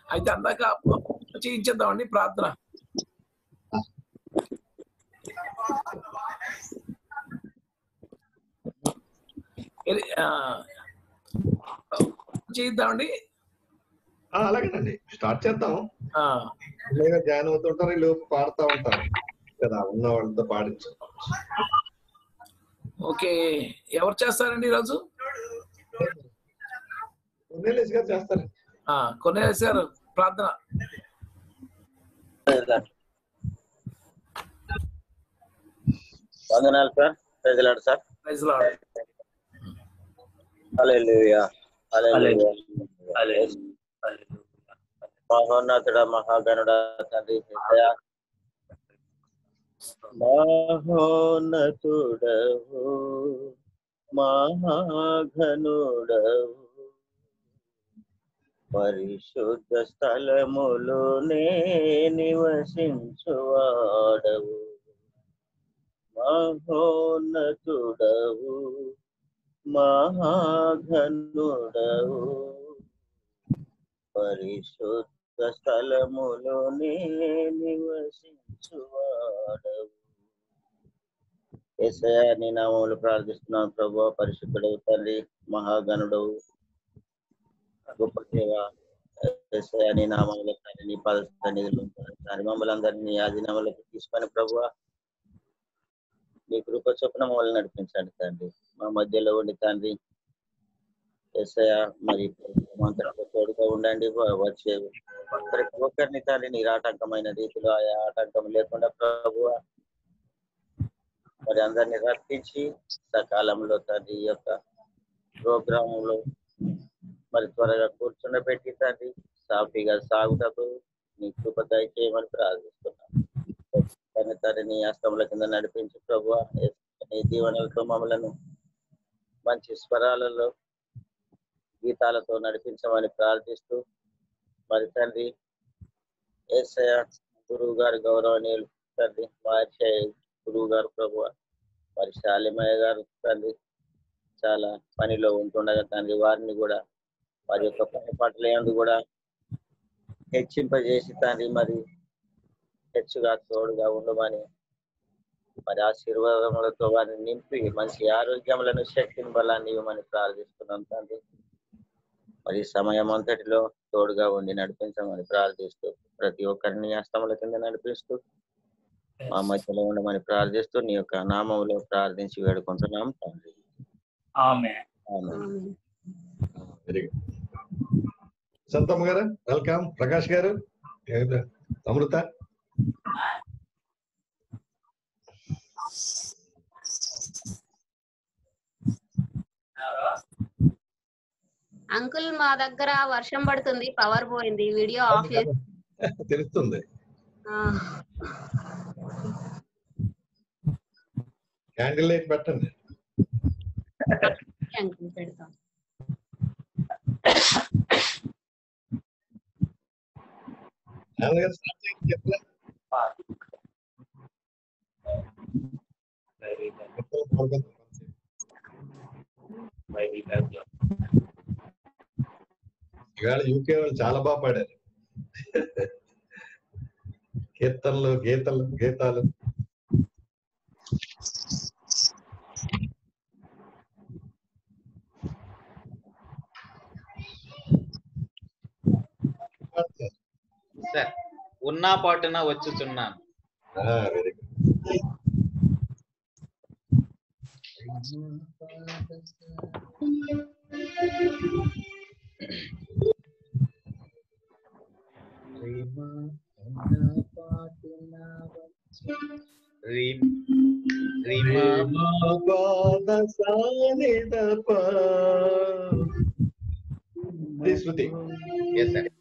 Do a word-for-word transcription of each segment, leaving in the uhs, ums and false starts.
అయితే అందాక చేయించేద్దామండి ప్రార్థన. చేద్దామండి. అలాగేనండి, స్టార్ట్ చేద్దాం. ధ్యానం అవుతుంటారు, లోపు పాడుతూ ఉంటారు కదా, ఉన్న వాళ్ళతో పాడించు. ఓకే, ఎవరు చేస్తారండి ఈరోజు? కొర్నేలియస్ గారు చేస్తారు. కొర్నేలియస్ గారు ప్రార్థన. వందనాలు sir. Praise lord sir. Praise lord. హల్లెలూయా హల్లెలూయా. మహోన్నతుడ మహాగణుడ తండ్రి యేసయ్యా, మహోన్నతుడవు మహాఘనుడవు పరిశుద్ధ స్థలములోనే నివసించువాడవు. మహోన్నతుడవు మహాఘనుడవు పరిశుద్ధ స్థలములోనే నివసించువాడవు. యేసయ్యా, నీ నామములు ప్రార్థిస్తున్నాను ప్రభువా. పరిశుద్ధుడవు తండ్రి, మహాగణుడవు, గొప్ప దేవ. యేసయ్యా, నీ నామములు తండ్రి, నీ పద సన్నిధిలో తండ్రి మమ్మల్ని అందరినీ నీ ఆధీనములకు తీసుకొని ప్రభువా నీ కృప చొప్పున మమ్మల్ని నడిపించండి తండ్రి. మా మధ్యలో ఉండి తండ్రి యేసయ్యా, మరి మంత్రంలో తోడుగా ఉండండి. వచ్చే ప్రతి ఒక్కరిని తండ్రి నీ ఆటంకమైన రీతిలో ఆయా ఆటంకం లేకుండా ప్రభువా మరి అందరినీ రప్పించి సకాలంలో తండ్రి ఈ యొక్క ప్రోగ్రాంలో మరి త్వరగా కూర్చుండబెట్టి తండ్రి సాఫీగా సాగుటకు నీ కృప దయచేయమని ప్రార్థిస్తున్నాం. తండ్రి నీ హస్తముల కింద నడిపించి ప్రభువా నీ దీవెనలతో మమ్మలను మంచి స్వరాలలో గీతాలతో నడిపించమని ప్రార్థిస్తూ మరి తండ్రి యేసయ్య గురువు గారు గౌరవనీయులు తండ్రి మార్చే గురువు గారు ప్రభువ మరి శాలిమయ్య గారు తండ్రి చాలా పనిలో ఉంటుండగా తండ్రి వారిని కూడా వారి యొక్క పని పట్ల యందు కూడా హెచ్చింపజేసి తండ్రి మరి హెచ్చుగా తోడుగా ఉండమని మరి ఆశీర్వాదములతో వారిని నింపి మంచి ఆరోగ్యములను శక్తిని బలాన్ని ఇవ్వమని ప్రార్థిస్తున్నాం తండ్రి. మరి సమయం అంతటిలో తోడుగా ఉండి నడిపించమని ప్రార్థిస్తూ ప్రతి ఒక్కరిని హస్తముల కింద నడిపిస్తూ మా మధ్యలో ఉండమని ప్రార్థిస్తూ నీ యొక్క నామములో ప్రార్థించి వేడుకుంటున్నాం తండ్రి. ఆమేన్. Very good. సంతమ్మ గారు వెల్కమ్. ప్రకాష్ గారు, అమృత. అంకుల్, మా దగ్గర వర్షం పడుతుంది, పవర్ పోయింది, వీడియో ఆఫ్ చేసి తెలుస్తుంది. క్యాండిల్ లైట్ పెట్టండి. అంకుల్ పెడతాం. ఇవాళ యూకే వాళ్ళు చాలా బాగా పాడారు. కీర్తనలు, గీతలు, గీతాలు. సార్, ఉన్నా పాటున వచ్చుచున్నాను. Very good. శృతి. Yes sir.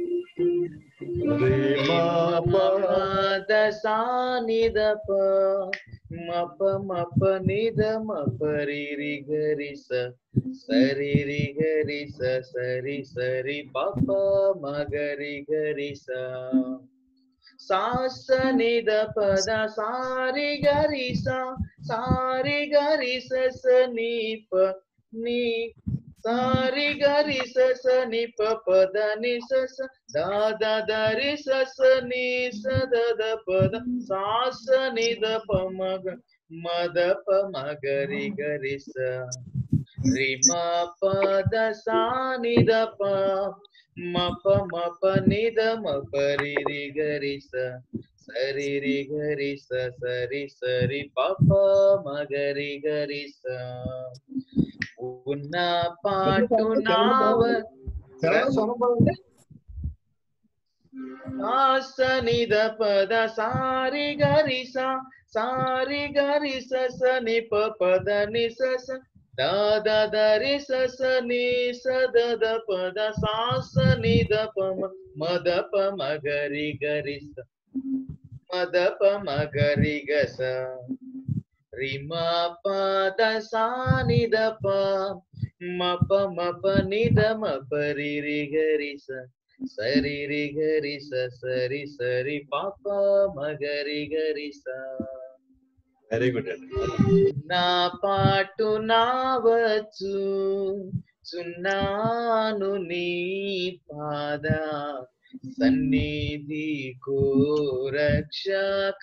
సానిదప మప మప నిద మపరిరి గరిస సరిరి గరిస సరి సరి పప మగరి గరిస సాస నిద పద సారి గరిస సారి గరిస సనీప నీ సారి గరి సస ని ప పద ని సస దాద దరి సస ని సద ద పద సాస ని ద ప మగ మద ప మగరి గరి స రి మ పద సా ని ద ప మ ప మ ప ని ద మ ప రి రి గరి స సరి రి గరి స సరి సరి ప ప మగరి గరి స ఉన్న పాటు నావ నిద పద సారి గరి స సారి గరి స స ని ప పద ని స స దాద దరి స స ని స ద ద పద సా స ని ద ప మద ప మగరి గరి స మద ప మగరి గ స రి మ పద సా ని ద ప మ ప మ ప ని ద మ ప రి రి గరి స సరి రి గరి స సరి సరి ప ప మగరి గరి స వెరీ గుడ్ అండి. నా పాటు నావచ్చు చున్నాను నీ పాద సన్నిధి కో రక్షక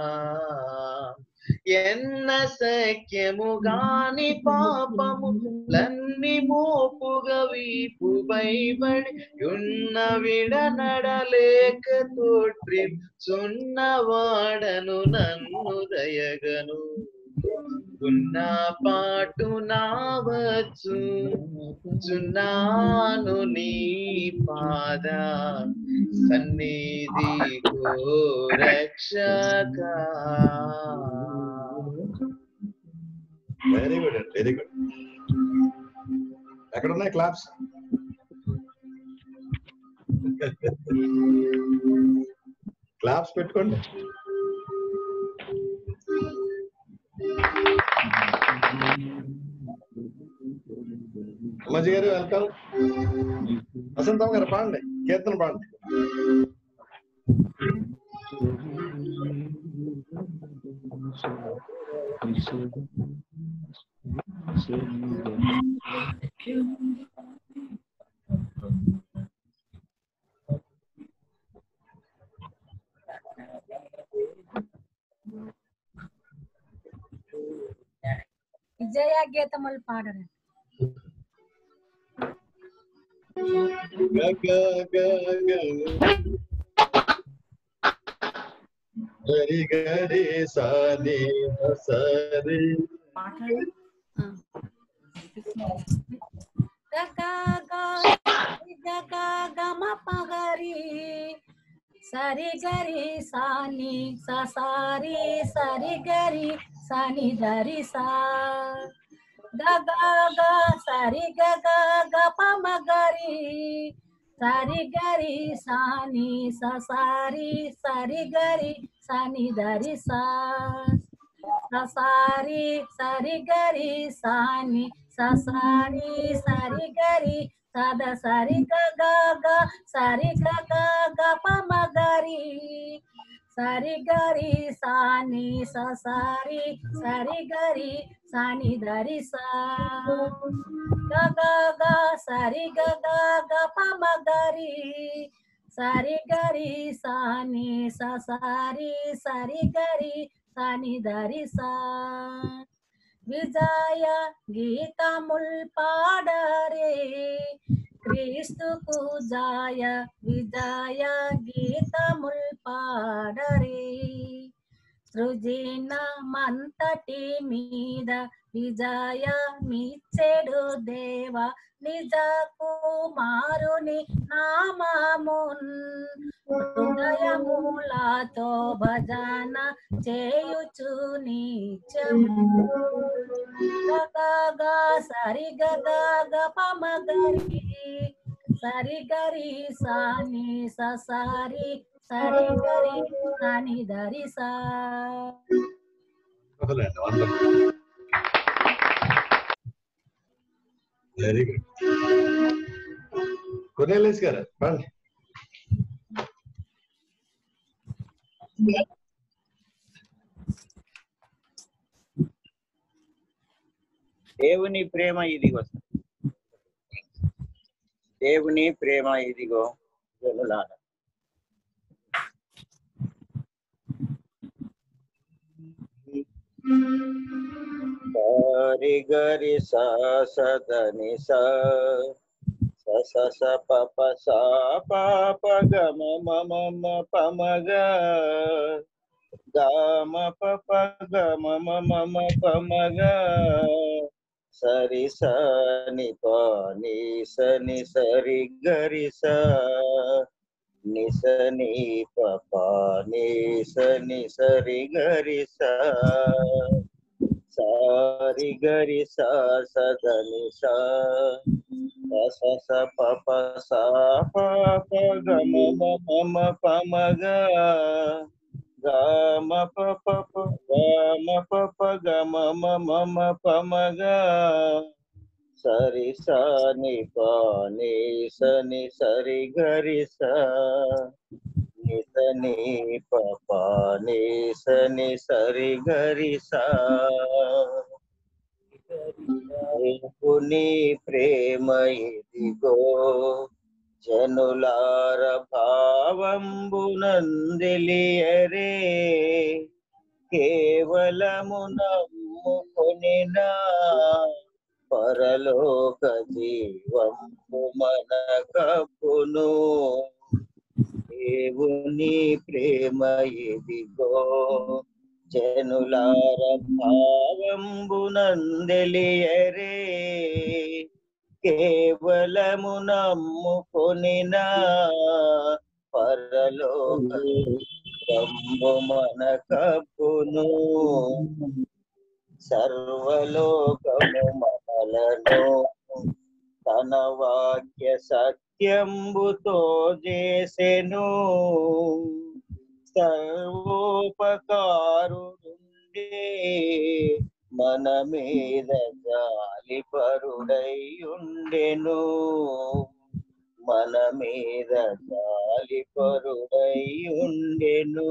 ఎన్న సఖ్యము గాని పాపము లన్ని మోపుగా వీపు భయపడి ఉన్న విడ నడలేక తోట్రి చున్నవాడను నన్ను దయగను ఉన్న పాటు నావచ్చు చున్నాను నీ పాద సన్నిధి కో రక్షక వెరీ గుడ్ అండి, వెరీ గుడ్. ఎక్కడ ఉన్నాయి క్లాప్స్? క్లాప్స్ పెట్టుకోండి. అమ్మాజీ గారు వెల్కమ్. వసంతమ్మ గారు పాడండి, కీర్తన పాడండి. విజయ గీతములు పాడరు. గరి గరి సాని సరి గమ పగరి సరి గరి సాని ససారి సరి గరి సని ధరి సా గ గ సరి గ గ ప మగరి సరి గరి సాని ససారి సరి గరి సని ధరి సా ససారి సరి గరి సాని ససారి సరి గరి సద సరి గ గ గ సరి గ గ గ ప మగరి సరి గరి సాని ససారి సరి గరి సాని ధరి సా గ గ గ సరి గ గ గ ప మగరి సరి గరి సాని ససారి సరి గరి సాని ధరి సా విజయ గీతముల్ పాడరే క్రీస్తుకు జాయ విజయ గీతముల్ పాడరే సృజిన మంతటి మీద విజయ మిచ్చెడు దేవ నిజ కుమారుని నామమున్ హృదయములతో భజన చేయుచు నిత్యము గ సరి గ గ ప మగరి సరి గరి సాని ససారి సరి గరి సాని ధరి సా. Very good. కొర్నేలియస్ గారు రండి. దేవుని ప్రేమ ఇది వస్తుంది. దేవుని ప్రేమ ఇదిగో జనులారా. సారి గరి సా సదని సా స స ప ప సా ప ప గ మ మ మ మ ప మ గ గ మ ప ప గ మ మ మ మ ప మ గ సరి స ని ప ని స ని సరి గరి స ని స ని ప ప ని స ని సరి గరి స సారి గరి సా సదని సా స స ప ప సా ప ప గ మ మ మ మ ప మ గ గ మ ప ప ప గ మ ప ప గ మ మ మ మ ప మ గ సరి స ని ప ని స ని సరి గరి స ని స ని ప ప ని స ని సరి గరి స దేవుని ప్రేమ ఇదిగో జనులార భావంబునందెలియరే కేవలము నమ్ముకొనినా పరలోక జీవంబు మనకప్పును. దేవుని ప్రేమ ఇదిగో జనులార భావంబునందెలియరే కేవలము నమ్ముకొనినా పరలోక జీవంబు మనకప్పును. సర్వలోకము మనలను తన వాక్య సత్యంబుతో చేసెను. సర్వోపకారుడుండే మన మీద జాలి పరుడై ఉండెను. మన మీద జాలి పరుడై ఉండెను.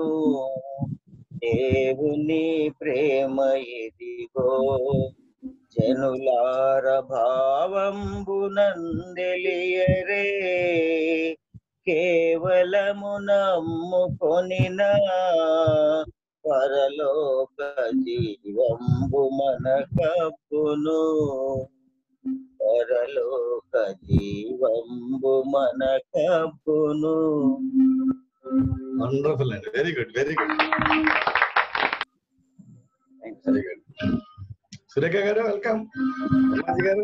దేవుని ప్రేమ ఇదిగో జనులార భావంబునందెలియరే కేవలము నమ్ముకొనినా పరలోక జీవంబు మనకప్పును. పరలోక జీవంబు మనకప్పును. వండర్ఫుల్ అండి, very good very good very good. Surekha గారు వెల్కమ్. నమాజ్ గారు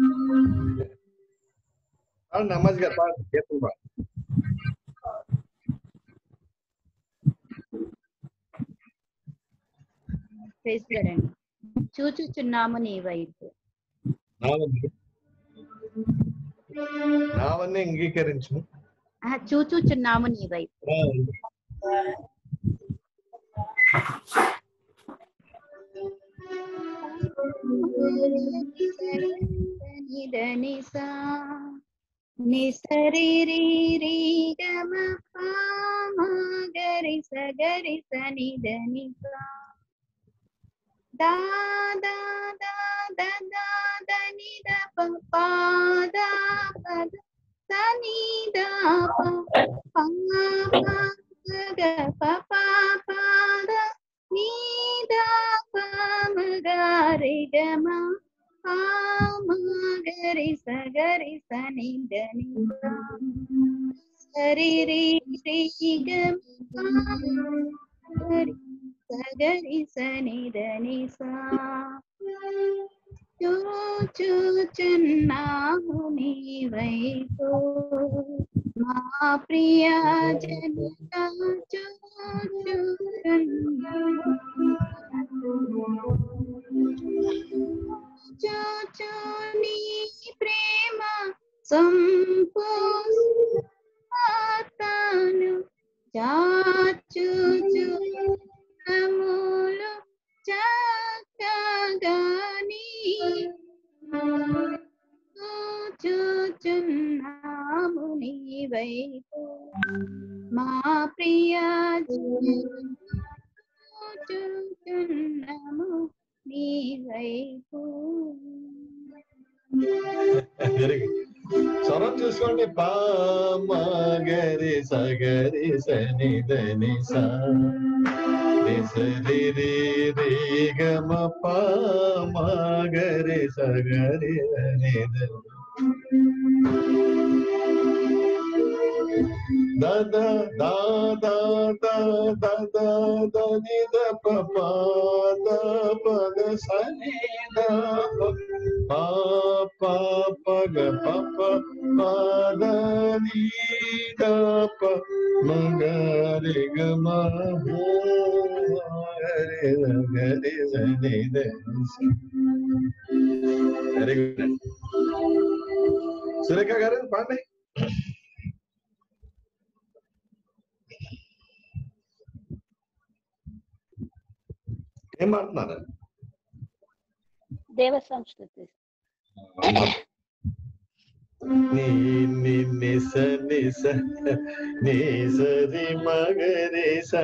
నమాజ్ గారు పాడు కీర్తన పాడు. చూచుచున్నాము నీ వైపు, నావన్నీ అంగీకరించు. చూచుచున్నాము నీ వైపు. నిదనిసా నిసరి రి రి గమ పమ గరి స గరి స నిదనిసా దా దా దా దా దా ద ని ద ప ప ద ప ద స ని ద ప ప ప గ ప ప ప ద ని ద ప మ గ రి గ మ ప మ గరి స గరి స ని ద ని స సరి రి రి గ మ గరి స గరి స ని ద ని స. చూచుచున్నాము నీ వైపు మా ప్రియ జనక, చూచు నీ ప్రేమ సంపూర్ణను చాచుచు నములు చక్కగాని చూచుచున్నాము నీ వైపు మా ప్రియ చూచుచున్నాము నీ వైపు. వెరీ గుడ్ స్వరం చూసుకోండి. పా మా గరి సగరి సని దని సా ని సరి రి రి గ మ పా మా గరి సగరి దని దని da da da da da da da da ni da pa pa da pa ga sa ni da pa pa pa ga pa pa pa da ni da pa ma ga re ga ma ho re ga re sa ni da. Very good. Surekha garu paandi. ఏం పాడుతున్నారు? దేవ సంస్కృతి. నీ ని నిస నిస ని సరి మగరి సా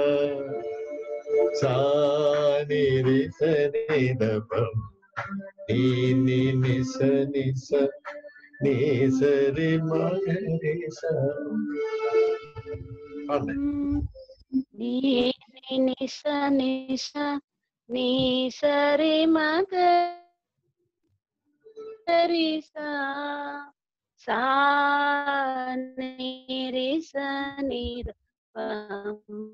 సా ని రి స ని ద ప నీ ని నిస నిస ని సరి మగరి సా. నీ నిస నిస నీ సరి మగరి సా సా ని రి స ని ద ప మ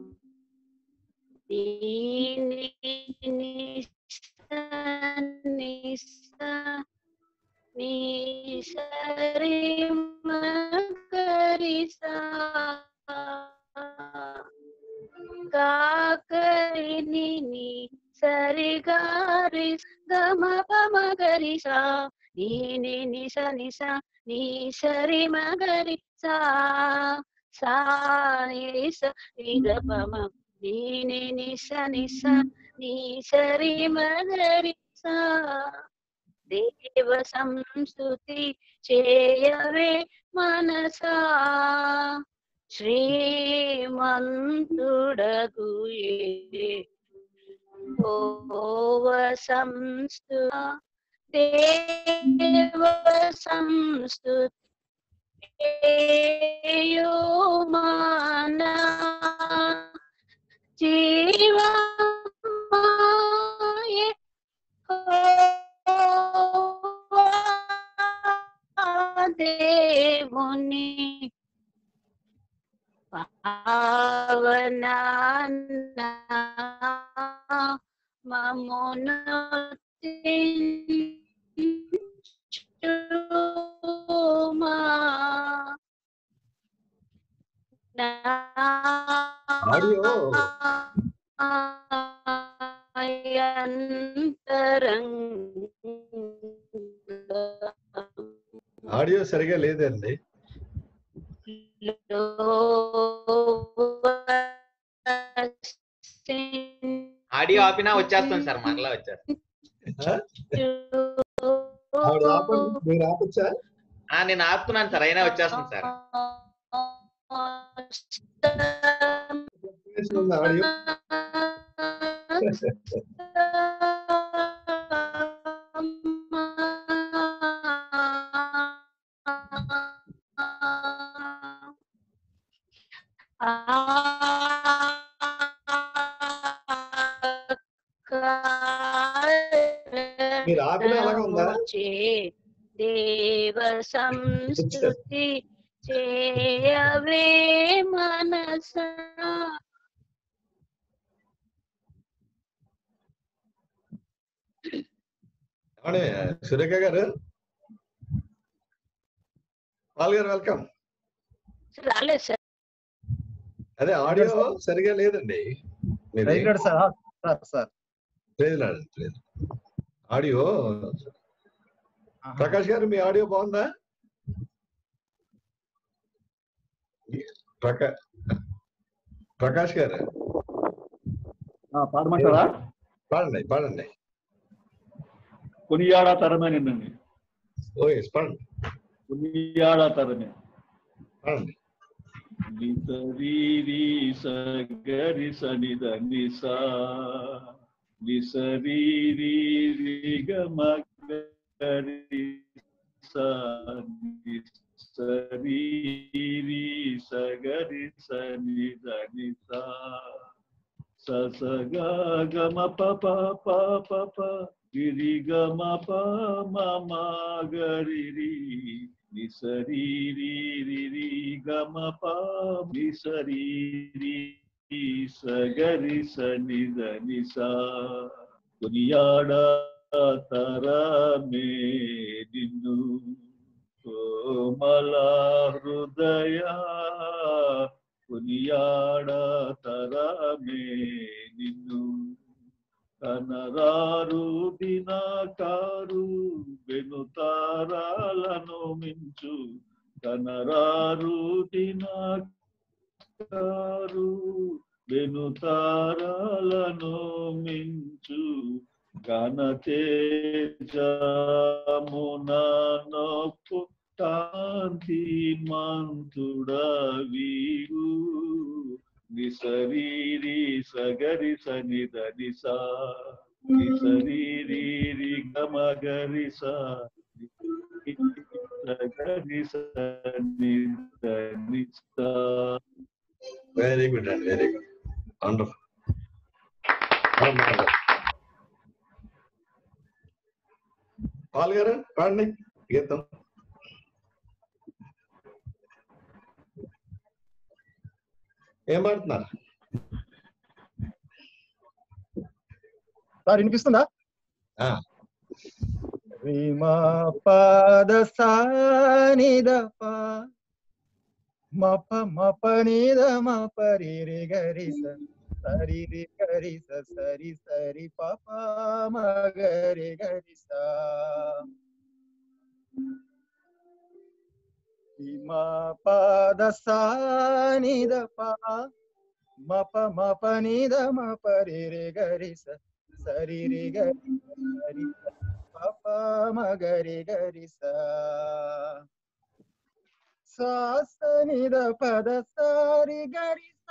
నీ నిస నిస నీ సరి మగరి సా కాకరి ని ని సరి గారి గమ పమ గరి సా నీ ని నిస నిస నీ సరి మగరి సా సా ని రి స ని ద పమ నీ ని నిస నిస నీ సరి మగరి సా. దేవ సంస్తుతి చేయవే మనసా శ్రీమంతుడగు యెహోవ సంస్తు దేవ సంస్తుతియు మానా జీవమాయ దేవుని పావనాన్న మమ్మును తించుమా ఆడియో ఆడియో సరిగా లేదండి. ఆడియో ఆపినా వచ్చేస్తాను సార్, మరలా వచ్చేస్తాను. మీరు ఆపచ్చా? నేను ఆపుతున్నాను సార్, అయినా వచ్చేస్తాను సార్. ఆడియో మీరు ఆపిన అలాగా ఉందా? దేవ సంస్తుతి చేయవే మనసా. సురేఖ గారు, పాల్ గారు వెల్కమ్. రాలేదు సార్. అదే ఆడియో సరిగా లేదండి. లేదు ఆడియో. ప్రకాష్ గారు, మీ ఆడియో బాగుందా? ప్రకా ప్రకాష్ గారు పాడమంటారా? పాడండి పాడండి. కొనియాడా తరమేనండి. ఓ ఎస్ పాడండి. కొనియాడా తరమే పాడండి. నిసరి సగరి సని దని సా నిసరి గమగరి sa ni sa ri ri sa ga ri sa ni da ni sa sa sa ga ga ma pa pa pa pa pa ri ri ga ma pa ma ma ga ri ri ni sa ri ri ri ri ga ma pa ni sa ri ri sa ga ri sa ni da ni sa కొనియాడా తరమే నిన్ను కోమల హృదయ కొనియాడా తరమే నిన్ను కనరారు దినకారు వెనుతారాలను మించు కనరారు దినకారు వెనుతారాలను మించు ఘన తేజమున నొప్పు కాంతి మంతుడవీగు నిసరీరి సగరి సనిద నిసా నిసరీరి గమగరి సగరి సనిద నిసా. వెరీ గుడ్ అండి, వెరీ గుడ్, వండర్ఫుల్. పాల్ గారు పాడండి గీతం. ఏం పాడుతున్నారు సార్? వినిపిస్తుందా? రీమా పాద సానిద పా మప మప నిద మప రి రి గరి స సరి రి గరి స సరి సరి పప మ గరి గరి స రీమా పాద సానిద పా మప మప నిద మప రి రి గరి స సరి రి గరి సరి పప మ గరి గరి స సాసనిద పద సారి గరి స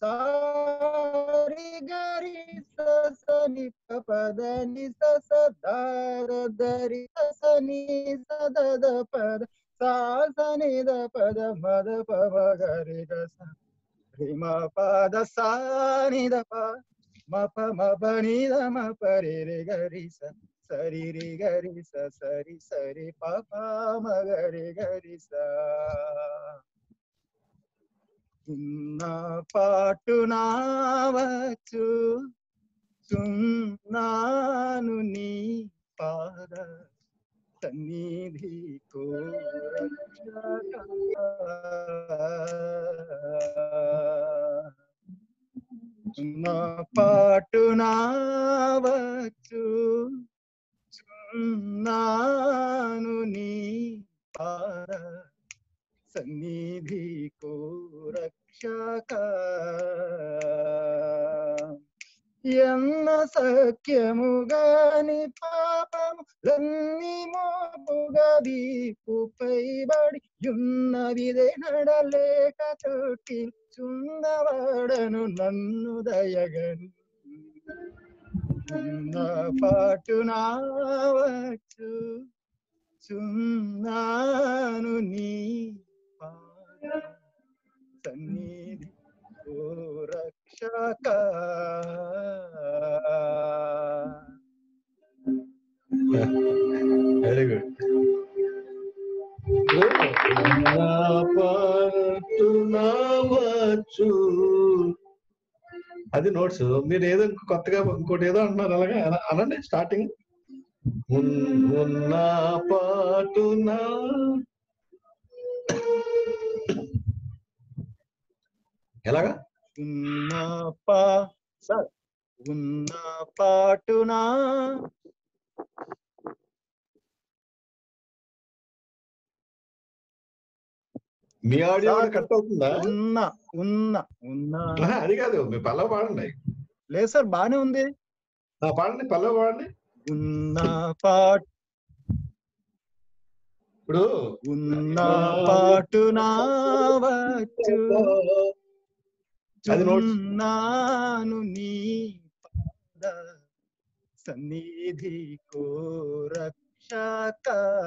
సారి గరి స సని పద ని స సదార దరి సని సదద పద సాసనిద పద మద పవ గరి గ స రిమ పద సానిద ప మప మప నిద మప రి రి గరి స సరి రి గరి స సరి సరి పప మ గరి గరి స. ఉన్న పాటునా వచ్చు చున్నాను నీ పాద సన్నిధి కోరక్షక. ఉన్న పాటునా వచ్చు చున్నాను నీ పాద సన్నిధి కోరక్షక. ఎన్న సఖ్యముగాని పాపము రన్ని మోపుగా వీపుపై బడి యున్నవిదే నడలేక తోటి చుందవాడను నన్ను దయగను. ఉన్న పాటునా వచ్చు చున్నాను నీ పాద సన్నిధి రక్షక. Very good. పాటునావచ్చు అది నోట్స్. మీరు ఏదో కొత్తగా ఇంకోటి ఏదో అంటున్నారు, అలాగే అనండి స్టార్టింగ్. ఉన్న పాటునా ఎలాగా? ఉన్న పా సార్ ఉన్న పాటునా మీ ఆడియో కట్ అవుతుందా? ఉన్న ఉన్న ఉన్న అది కాదు, మీ పల్లవ పాడండి. లేదు సార్, బానే ఉంది. పాడండి, పల్లవ పాడండి. ఉన్న పాటు ఇప్పుడు ఉన్న పాటునా వచ్చు చున్నాను నీ పాద సన్నిధి కోరక్ష. రక్షక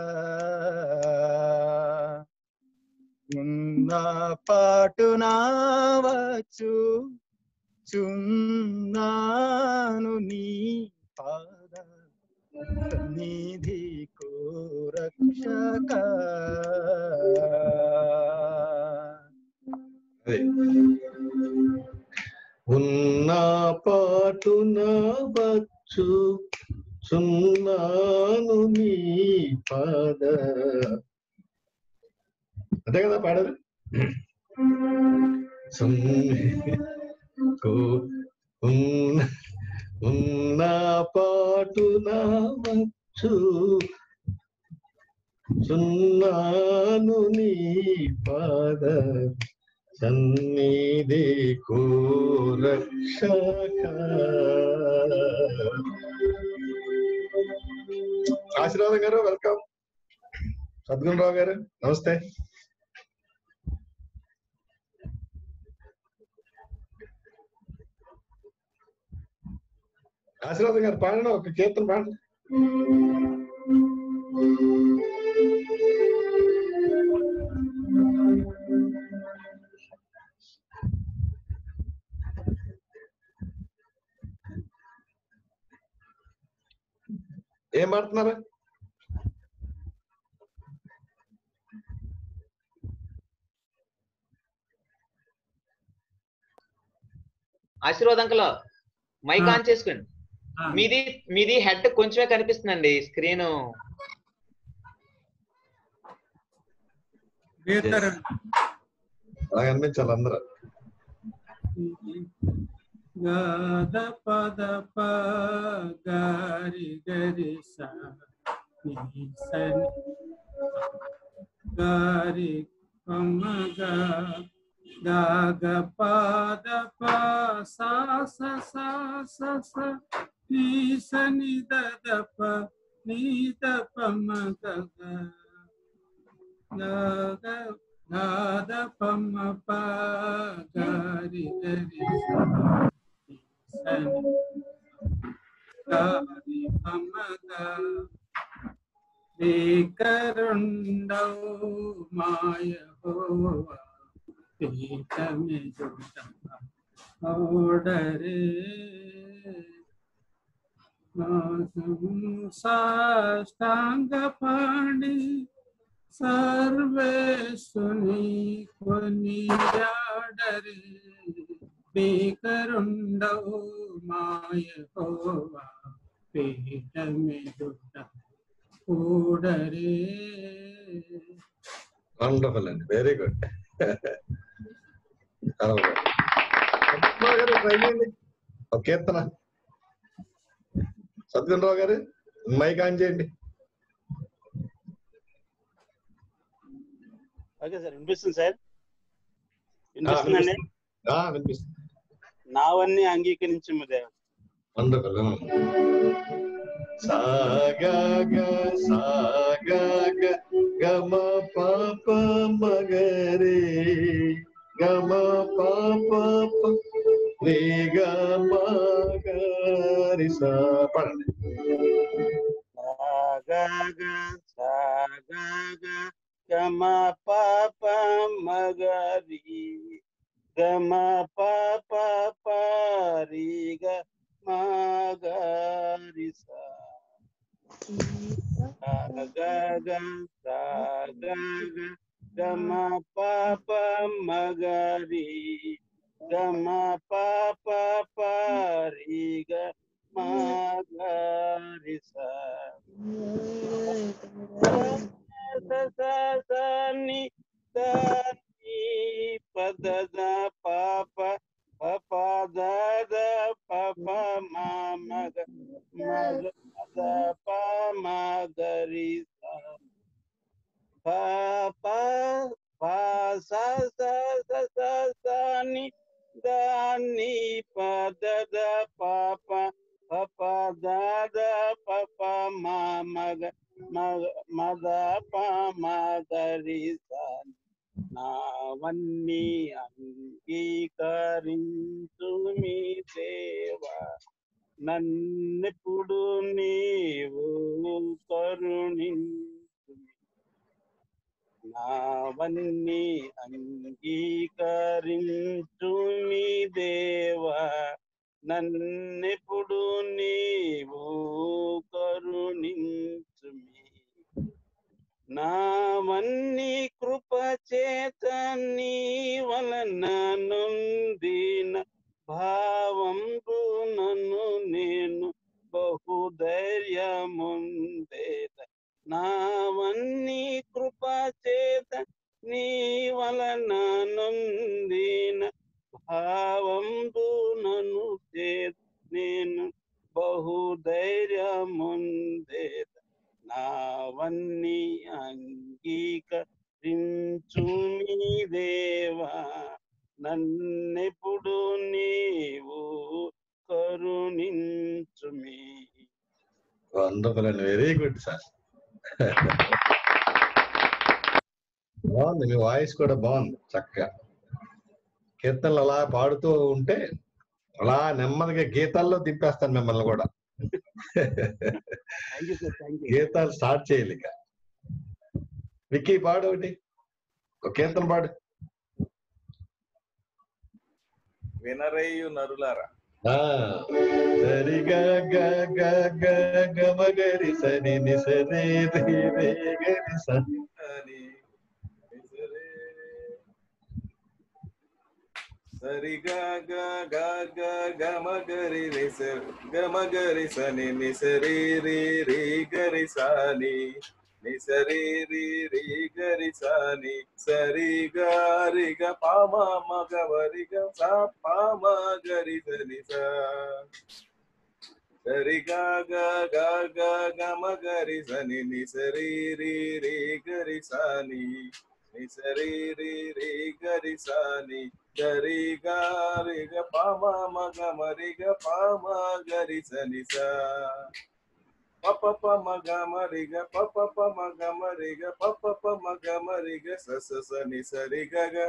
ఉన్న పాటున వచ్చు చున్నాను నీ పాద సన్నిధికు రక్షక. ఉన్న పాటున వచ్చు చున్నాను నీ పాద. అంతే కదా పాడారు. ఉన్న పాటున వచ్చు చున్నాను నీ పాద సన్నిధికు రక్షక. ఆశీర్వాదం గారు వెల్కమ్. సద్గుణరావు గారు నమస్తే. ఆశీర్వాదం గారు పాడిన ఒక కీర్తన పాడండి. ఏం పాడుతున్నారు? ఆశీర్వాదం అంకుల్ మైక్ ఆన్ చేసుకోండి. మీది మీది హెడ్ కొంచెమే కనిపిస్తుందండి స్క్రీన్. అలా కనిపించాలి అందరూ. గద పద ప గరి గరి స ని సని గరి పమ గ గ గ పద ప సా స సా స స ని సని ద ద ప ని ద పమ గ గ గ గ ద పమ ప గరి గరి స గరి పమ గ కరుండవు మాయ హోవా పీఠమే జుట ఓడరే సాష్టాంగ పాండి సర్వేశుని కొనియాడరే బేకరుండవు మాయ హోవా పీఠమే జుట ఓడరే. వండర్ఫుల్ అండి, వెరీ గుడ్. ఒక కీర్తన సద్గుణరావు గారు మైక్ ఆన్ చేయండి. ఓకే సార్, వినిపిస్తుంది సార్? వినిపిస్తుందండి? వినిపిస్తుంది. నావన్నీ అంగీకరించు దేవ. వండర్ఫుల్. సాగ సాగ గమ పాప మగరే గమ పాప రే గమ గరి సా. పడండి. సాగ సాగ గమ పాప మగరి గమ పాప పరి గ మగరి సా. గ గ గ గమ పాప మగరి గమ పాప పరి గ మగరి సా. ని దని పద పాప పప దద పప మగ మగ ద ప మగరి సా. ప ప స స స స ని దని పద ద పాప పప దద పప మగ మగ మద ప మగరి సా. నావన్నీ అంగీకరించు మీ దేవా, నన్నెప్పుడు నీవు కరుణించుము నావన్నీ అంగీకరించు మీ దేవా నన్నెప్పుడు నీవు కరుణించుమి నావన్నీ కృపచేత నీ వలన నొందిన భావంబు నన్ను నేను బహుధైర్యముందేద నావన్నీ కృపచేత నీ వలన నొందిన భావంబు నన్ను చేత నేను బహుధైర్యముందేద నావన్నీ అంగీకరించు మీ దేవా నన్నెప్పుడు నీవు కరుణించుమి. వండర్ఫుల్ అండి, వెరీ గుడ్ సార్. బాగుంది, మీ వాయిస్ కూడా బాగుంది చక్కగా. కీర్తనలు అలా పాడుతూ ఉంటే అలా నెమ్మదిగా గీతాల్లో దింపేస్తాను మిమ్మల్ని కూడా. గీతాలు స్టార్ట్ చేయాలి ఇక. విక్కీ పాడు ఒకటి, ఒక కీర్తన పాడు. వినరేయు నరులారా. సరిగా గమగరి సని నిసరే రే గరి సని సరిగా గమగరి గమగరి సని నిసరి రి రి గరి సాని నిసరి రి రి గరి సాని సరి గారి గ పామ మగవరి గ సా పామ గరి సని సా సరి గా గ గ గమగరి సని నిసరి రి రి గరి సాని నిసరి రి రి గరి సాని గరి గారి గ పామ మగ మరి గ పామ గరి సని సా పప ప మగ మరి గ పప ప మగ మరి గ పప ప మగ మరి గ స స సని సరి గ గ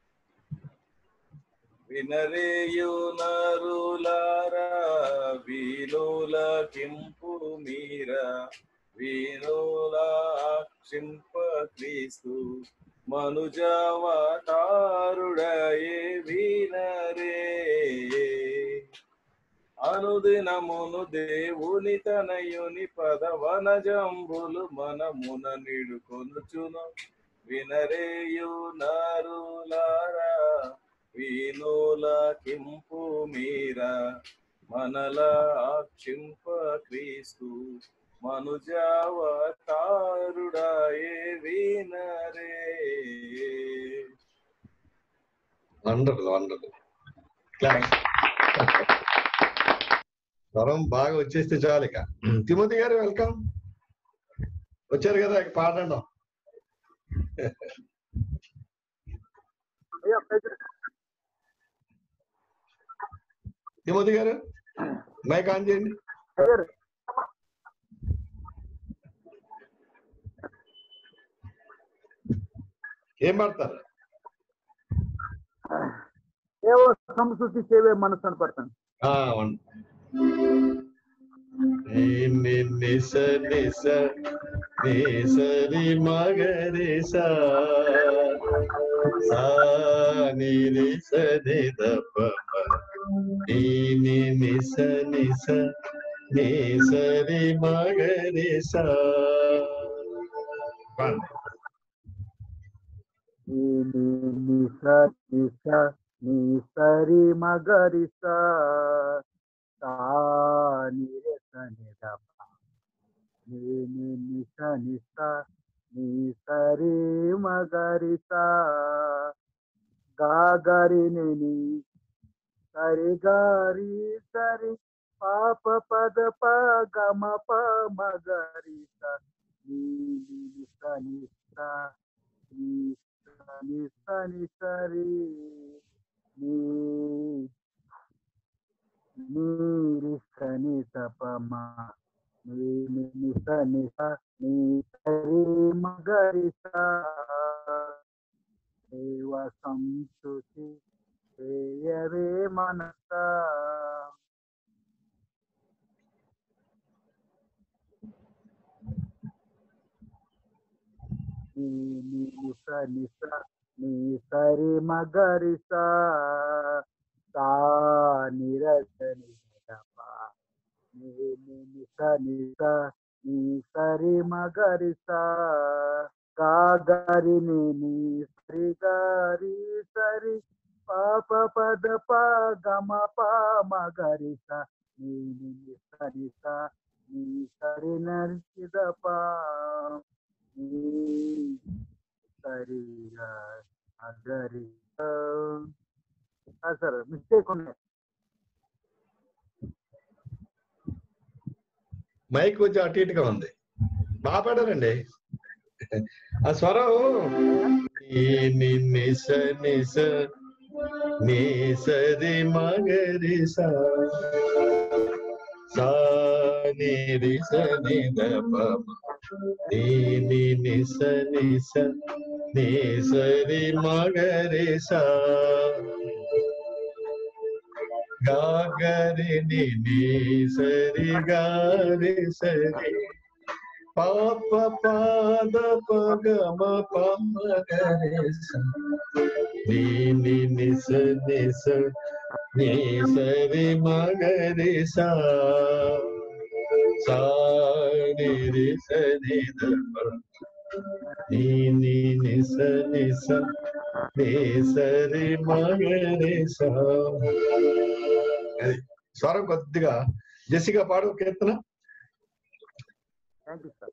వినరేయు నరులారా వీణుల కింపు మీరా వీణుల క్షింప క్రీస్తు మనుజావతారుడయే వీనరే అనుదినమును దేవుని తనయుని పదవన జంబులు మనమున నిడుకొనుచును వినరేయు నరులారా వీణుల కింపు మీరా మనల ఆక్షింప క్రీస్తు మనుజావతారుడాయే వీనరే. Wonderful wonderful. క్లాస్. స్వరం బాగా వచ్చేస్తే చాలు ఇక. తిమోతి గారు వెల్కమ్, వచ్చారు కదా ఇక పాడండి. తిమోతి గారు మైక్ ఆన్ చేయండి. ఏం పాడతారు? ఏవో సంస్కృతి సేవే మనసు అని పడతాను. నిస నిస నిసరి మగరి సా ని నిస నిద ప ని నిస నిస నిసరి మగరి సా. నిస నిస నిసరి మగరి సా ని నిస నిద ని నిస నిస నిసరి మగరి సా గాగరి ని సరి గారి సరి పాప పద ప గమ ప మగరి స ని నిస నిస నిస నిసరి ని నిస నిస ప మ ని నిస నిస నిసరి మగరి స దేవ సంస్తుతి చేయవే మనస. నిస నిస నీ సరి మగరి సా సా నిరసని నీ ని ని స ని స నీ సరి మగరి సా గా గరి ని ని సరి గరి సరి పాప పద ప గమ ప మగరి స నీ ని ని స ని స నీ సరి నరి ద ప నీ సరి అగరి సార్ మిస్టేక్ ఉన్నాయి. మైక్ కొంచెం అటు ఇటుగా ఉంది. బాగా పాడారండి. ఆ స్వరం నీ నిస నిస నీ సరి మగరి సా సా ని రి స ని ద ప నీ ని నిస నిస నీ సరి మగరి సా గా గరి ని ని సరి గారి సరి పాప పాద పగ మ ప గరి స నీ ని నిస నిస నీ సరి మగరి సా సా ని రి స ని ద ప నీ ని నిస నిస నీ సరి మగరి సా. అది స్వరం కొద్దిగా జెసిగా పాడు కీర్తన. Thank you sir.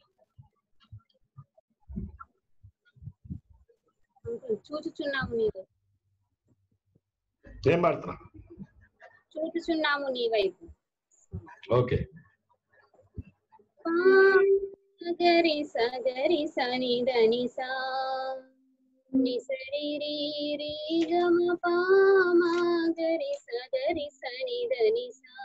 చూచుచున్నాము నీవు ఏం పాడుతున్నా? చూచుచున్నాము నీ వైపు. ఓకే. గరి సగరి సని దని సా ని సరి రి రి గమ ప మ గరి సగరి సని దని సా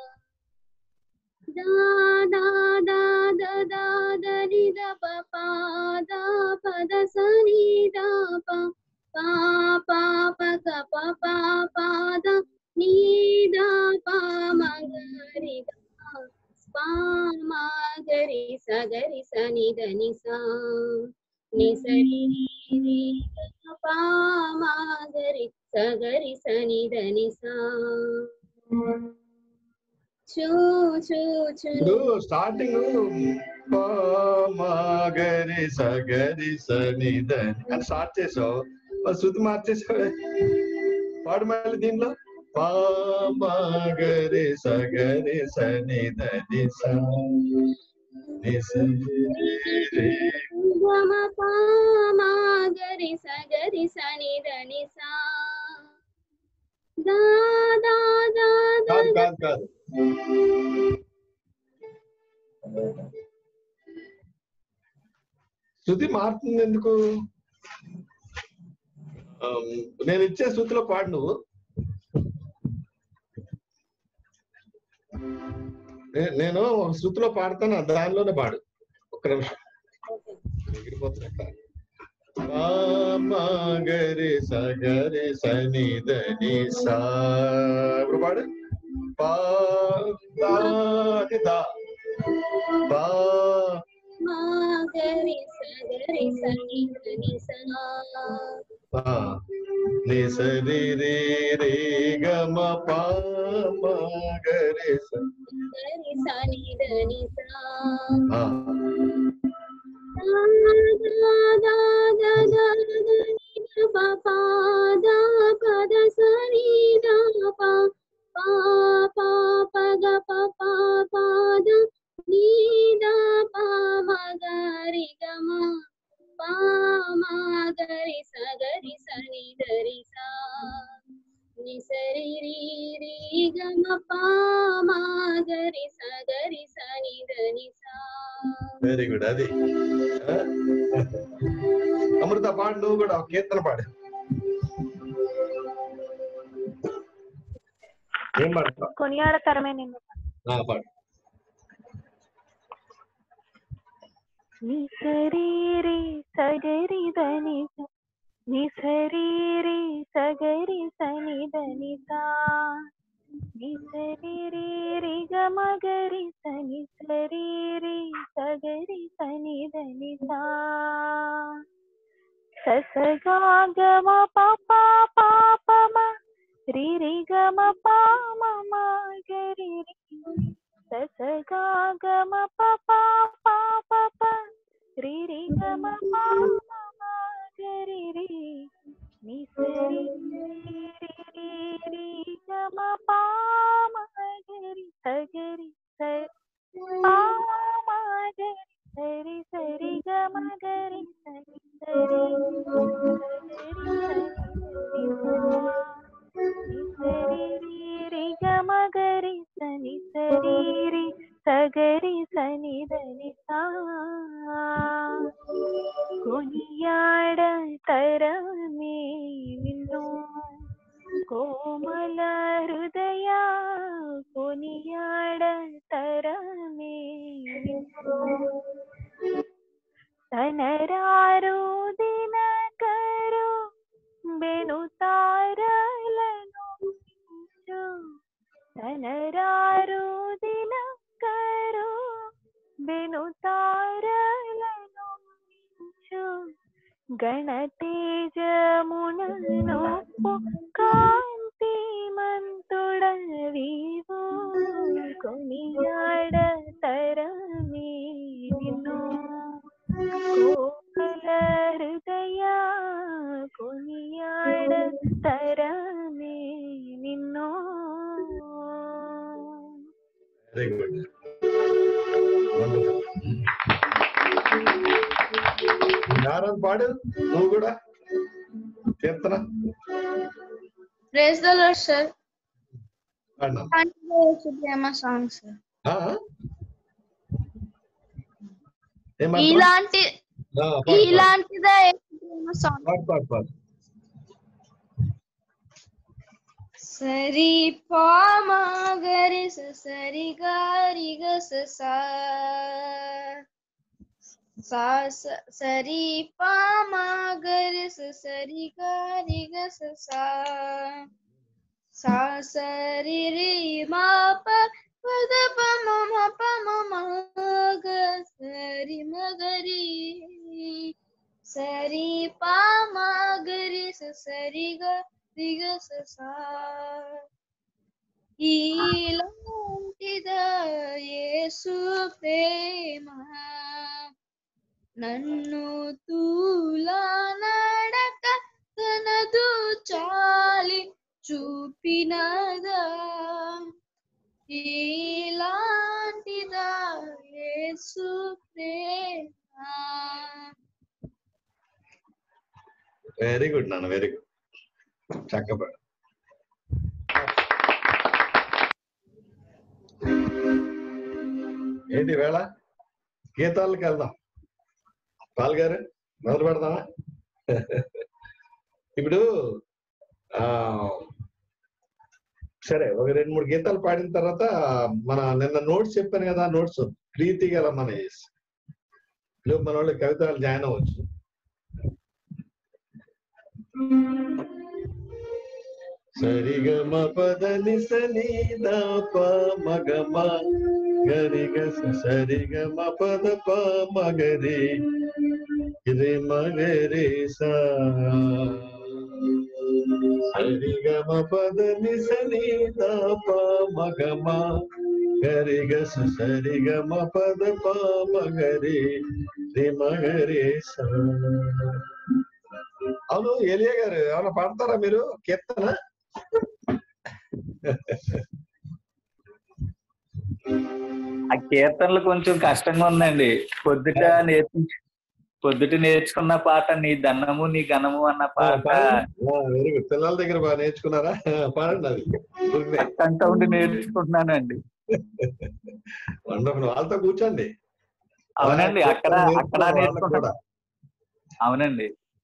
దా దా దా దా దా దని ద ప ప దా పద సని దా ప పా పా ప గ ప ప ప ద నీ దా ప మ గరి ద పా మ గరి సగరి సని దని సా ని సరి రి గ ప మ గరి సగరి సని దని సా. చూ చూ చూ స్టార్టింగ్ గరి సగరి సని దని అని స్టార్ట్ చేసావు, శృతి మార్చేసావు. పాడు మళ్ళీ దీనిలో పా గరి సగరి సని దని సా ని సరి గమ ప మ గరి సగరి సని దని సా దా దా దా కాదు కాదు కాదు శృతి మారుతుంది ఎందుకు? నేను ఇచ్చే శృతిలో పాడు నువ్వు. నేను శృతిలో పాడతాను, దానిలోనే పాడు. ఒక్క నిమిషం. గరి సగరి సని దని సా. ఇప్పుడు పాడు. పా దా దా పా గరి సగరి సని దని సా ని సరి రి రి గమ ప మ గరి స గరి సని దని సా ఆ దా దా దా దా ని ద ప ప దా పద సని దా ప పా పా ప గ ప ప ప ద నీ దా ప మ గరి గమ పా మ గరి సగరి సని దరి సా ని సరి రి రి గమ పా మ గరి సగరి సని దని సా. Very good. అది అమృత పాడు, నువ్వు కూడా కీర్తన పాడు. ఏం పాడుతావు? కొనియాడతరమే నిన్ను పాడు. ని సరి సగరి దని ని సరి సగరి సని దని సా ని సరి రి గమ గరి సని సరి సగరి సని దని సా ససగా గమ పప పాపమ రి రి గమ పామ గరి రి ససగా గమ పప పాప రి రి గమ పామ గరి రి ని సరి రి రి రి గమ పామ గరి సగరి స పామ గరి సరి సరి గమ గరి సరి సరి సరి రి గమ గరి సని సరి రి సగరి సని దని సా కొనియాడ తరమే నిన్ను కోమల హృదయ కొనియాడ తరమే నిన్ను తనరారు దినకరు బెను తారలను మించు తనరారు దినకరు బెను తారలను మించు గణతేజమునను కాంతి మంతుడవివు కొనియాడ తరమే నిన్ను కోమల హృదయ కొనియాడ తరమే నిన్ను. వెరీ గుడ్, నారాయణ పాడు నువ్వు కూడా కీర్తన. Praise the lord sir. పాడు. ప్రేమ సాంగ్ సార్. ఆ? ఏమంటావు? ఇలాంటి ఆ, పాడు, పాడు. ఇలాంటిదే ప్రేమ సాంగ్. పాడు పాడు పాడు. సరి పామా గరి స సరి గారి గ స సా సా స- సరి పామా గరి స సరి గారి గ స సా సా సరి రి మా ప పద ప మ మ ప మ మ గ సరి మ గరి సరి పామా గరి స సరి గ రి గ స సా ఇలాంటిదా యేసు ప్రేమ నన్ను తూలా నడక తనదు చాలి చూపినదా ఇలాంటిదా యేసు ప్రేమ. వెరీ గుడ్ నాన్న, వెరీ గుడ్, చక్కపాడు. ఏంటి వేళ గీతాలకు వెళ్దాం. పాల్ గారు మొదలు పెడదామా? ఇప్పుడు ఆ సరే, ఒక రెండు మూడు గీతాలు పాడిన తర్వాత మన నిన్న నోట్స్ చెప్పాను కదా, నోట్స్ ప్రీతి గల మన మన వాళ్ళు కవితలు జాయిన్ అవ్వచ్చు. సరిగమ పదని సని దప మగమ గరిగ సరిగమ పద ప మగరి ఇది మగరి సా సరిగమ పదని సని దప మగమ గరిగ సరిగమ పద ప మగరి రి మగరి సా. అవును ఎలియా గారు, ఏమైనా పాడతారా మీరు కీర్తన? ఆ కీర్తనలు కొంచెం కష్టంగా ఉందండి. పొద్దుట నేర్పించి పొద్దుట నేర్చుకున్న పాట నీ ధనము నీ ఘనము అన్న పాట వెరీ గుడ్, పిల్లల దగ్గర బాగా నేర్చుకున్నారా? పాడండి అది. అంతా ఉండి నేర్చుకుంటున్నానండి. వండర్ఫుల్, వాళ్ళతో కూర్చోండి. అవునండి, అక్కడ అక్కడ నేర్చుకుంటా. అవునండి,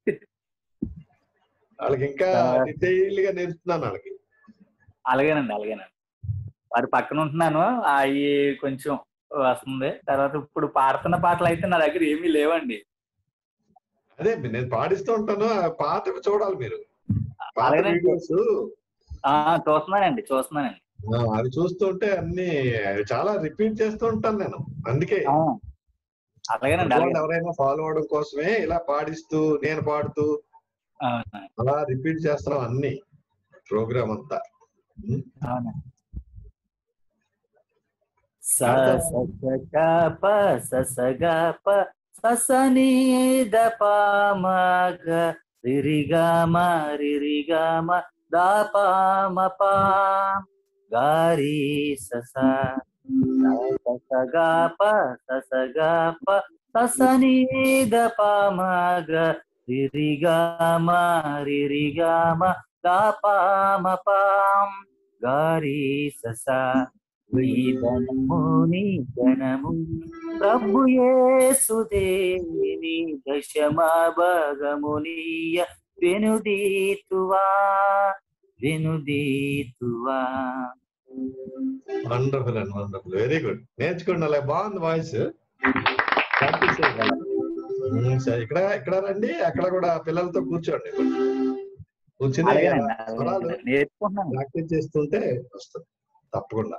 వాళ్ళకి ఇంకా డీటెయిల్ గా నేర్చుతున్నాను వాళ్ళకి. అలాగేనండి అలాగేనండి వారి పక్కన ఉంటున్నాను, అవి కొంచెం వస్తుంది. తర్వాత ఇప్పుడు పాడుతున్న పాటలు అయితే నా దగ్గర ఏమీ లేవండి. అదే నేను పాడిస్తూ ఉంటాను, పాత చూడాలి మీరు. పాత వీడియోస్ చూస్తున్నానండి చూస్తున్నానండి అవి చూస్తుంటే అన్ని చాలా రిపీట్ చేస్తూ ఉంటాను నేను, అందుకే అలాగేనండి వాళ్ళు అలాగే ఎవరైనా ఫాలో అవడం కోసమే ఇలా పాడిస్తూ నేను పాడుతూ అలా రిపీట్ చేస్తున్నాం అన్ని ప్రోగ్రామ్ అంతా. అవునా స స స గ ప స స గ ప స స ని ద ప మ గ రి రి గ మ రి రి గ మ ద ప మ ప గ రి స స స స గ ప స స గ ప స స ని ద ప మ గ రి రి గ మ రి రి గ మ ద ప మ ప గ రి స స గణముని గణము ప్రభు యేసుదేవి దశమా భగమునియ వెనుదీతువా వెనుదీతువా. Wonderful and wonderful, very good. నేర్చుకోండి, అలా బాగుంది వాయిస్, ప్రాక్టీస్ చేయాలి. సరే, ఇక్కడ ఇక్కడ రండి, అక్కడ కూడా పిల్లలతో కూర్చోండి, కూర్చుని స్వరాలు ప్రాక్టీస్ చేస్తుంటే వస్తుంది తప్పకుండా.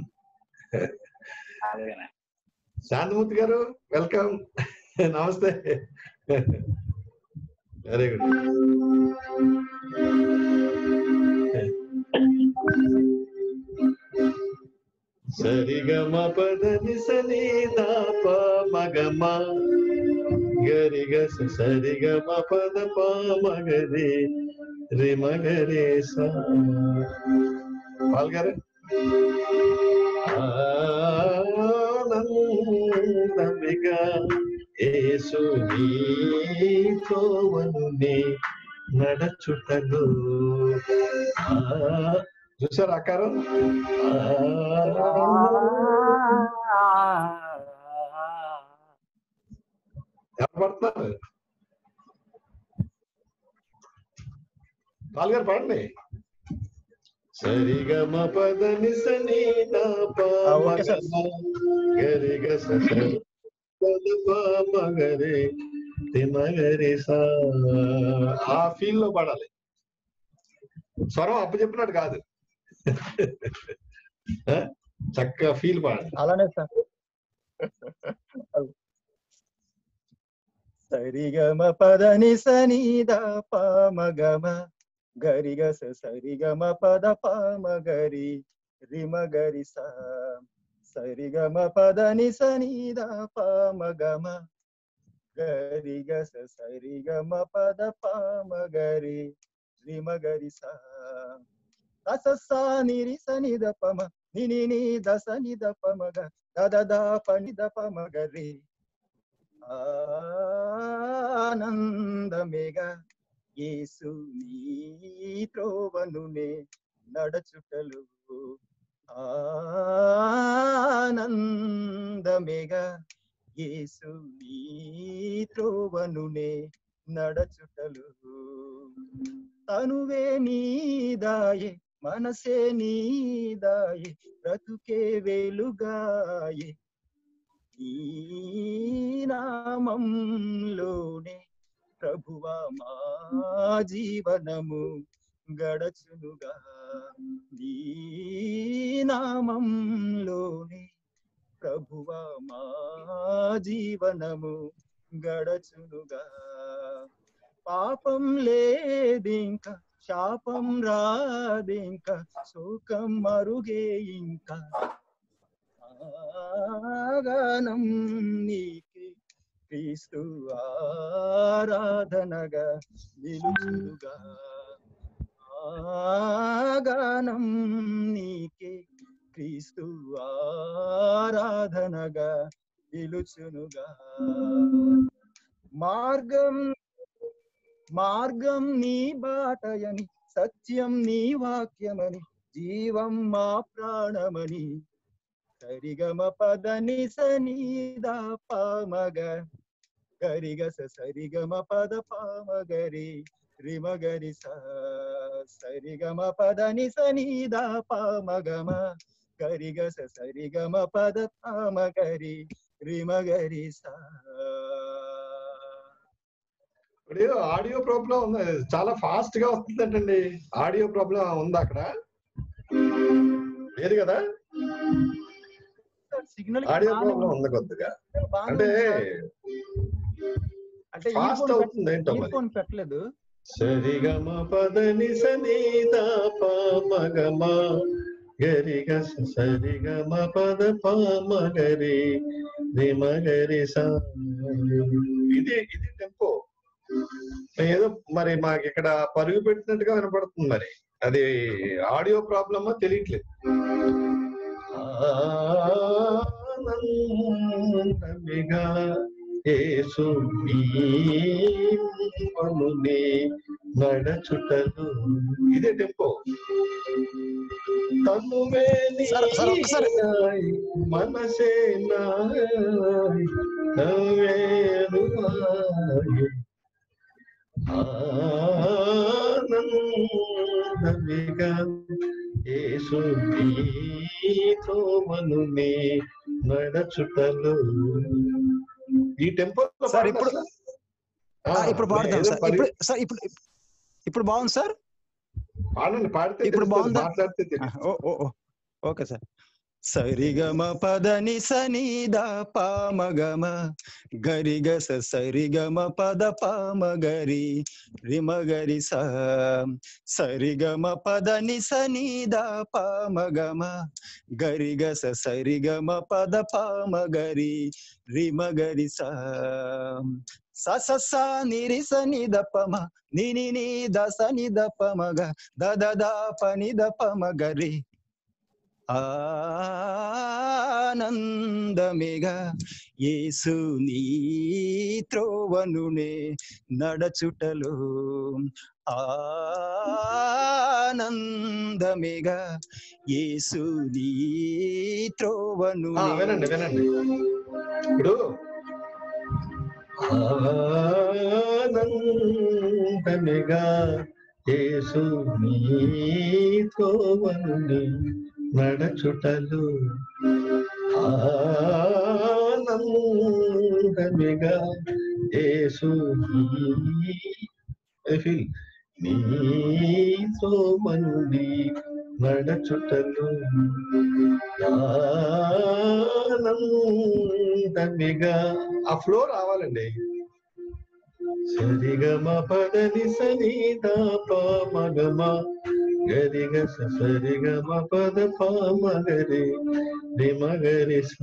శాంతమూర్తి గారు వెల్కమ్, నమస్తే, వెరీ గుడ్. సరిగమ పదని సని దాప మగమ గరిగ సరిగమ పద ప మగరి రి మగరే సా. పాల్గారు ఆనందమిగా యేసుని తోవనుని నడచుటలు. చూసారు ఆకారం, ఎవరు పడుతున్నారు? పాల్గారు పాడండి. సరిగమ పదని సని గరిగ మగరే తిమగరి సా. ఆ ఫీల్ లో పాడాలి, స్వరం అప్పు చెప్పినట్టు కాదు, చక్కగా ఫీల్ పాడాలి. అలానే సార్. సరిగమ పదని సని ద ప మగమ గరిగ సరిగమ పద ప మగరి రిమ గరి సా. సరిగమ పదని సని ద ప మగమ గరిగ సరిగమ పద ప మగరి రిమ గరి సా. దస సా నిరి సని ద ప మ ని ని ని దస ని ద ప మగ ద ద ద ప ని ద ప మగరి. ఆనందమేగా యేసు నీ త్రోవనునే నడచుటలు. ఆనందమేగా యేసు నీ త్రోవనునే నడచుటలు. తనువే నీదాయే మనసే నీదాయే బ్రతుకే వెలుగాయే. ఈ నామంలోనే ప్రభువా మా జీవనము గడచునుగా. నీ నామంలోనే ప్రభువా మా జీవనము గడచునుగా. పాపం లేదింక, శాపం రాదింక, శోకం మరుగే ఇంకా. ఆగానం నీకే క్రీస్తు ఆరాధనగా నిలుచునుగా. ఆగానం నీకే క్రీస్తు ఆరాధనగా నిలుచునుగా. మార్గం మార్గం నీ బాటయని, సత్యం నీ వాక్యమని, జీవం మా ప్రాణమని. సరిగమ పదని సని ద ప మగ గరిగ సరిగమ పద ప మగరి రిమ గరి సా. సరిగమ పదని సని ద ప మగమ గరిగ సరిగమ పద ప మగరి రిమ గరి సా. ఇప్పుడు ఆడియో ప్రాబ్లం ఉంది, చాలా ఫాస్ట్ గా వస్తుందంటండి. ఆడియో ప్రాబ్లం ఉందా అక్కడ? లేదు కదా? సిగ్నల్ ఆడియో ప్రాబ్లం ఉంది కొద్దిగా. అంటే అంటే ఫాస్ట్ అవుతుంది ఏంటో ఇయర్ ఫోన్ పెట్టలేదు. సరిగమ పదని సనీద పామగమ గరిగ సరిగమ పద పామగరి రిమగరి సా. ఇది ఇది టెంపో ఏదో మరి మాకు ఇక్కడ పరుగు పెట్టినట్టుగా వినపడుతుంది. మరి అది ఆడియో ప్రాబ్లమా తెలియట్లేదు. ఆనందమిగా యేసు నీవనునే నడచుటలు. ఇదే టెంపో. తనువే నీనాయ్ మనసే నాయ్ నవేరువాయ్ ఆనందమిగా యేసు నీతో మనునే నడచుటలు. ఈ టెంపో సార్ ఇప్పుడు ఇప్పుడు పాడతాం సార్. ఇప్పుడు సార్ ఇప్పుడు ఇప్పుడు బాగుంది సార్. పాడండి. పాడితే ఇప్పుడు బాగుందా? మాట్లాడితే ఓకే సార్. సరిగమ పదని సనీద పామగమ గరిగ సరిగమ పద పామగరి రిమగరి స. సరిగమ పదని సనీద పామగమ గరిగ సరిగమ పద పామగరి రిమగరి స. స స స నిరి స ని ద ప మ ని ని ని ద స ని ద ప మ గ ద ద ద ప ని ద ప మ గ రి. ఆనందమిగా యేసు నీ త్రోవనునే నడచుటలో. ఆనందమిగా యేసు నీ త్రోవనునే. వినండి వినండి ఇప్పుడు ఆనందమిగా యేసు నీ త్రోవనునే నడచుటలు. ఆనందమిగా యేసు నీతో మనుని నడచుటలు. ఆనందమిగా ఆ ఫ్లో రావాలండి. సరిగమ పదని సనీద పామగమ గరిగ సరిగమ పద పామగరి రిమగరి స.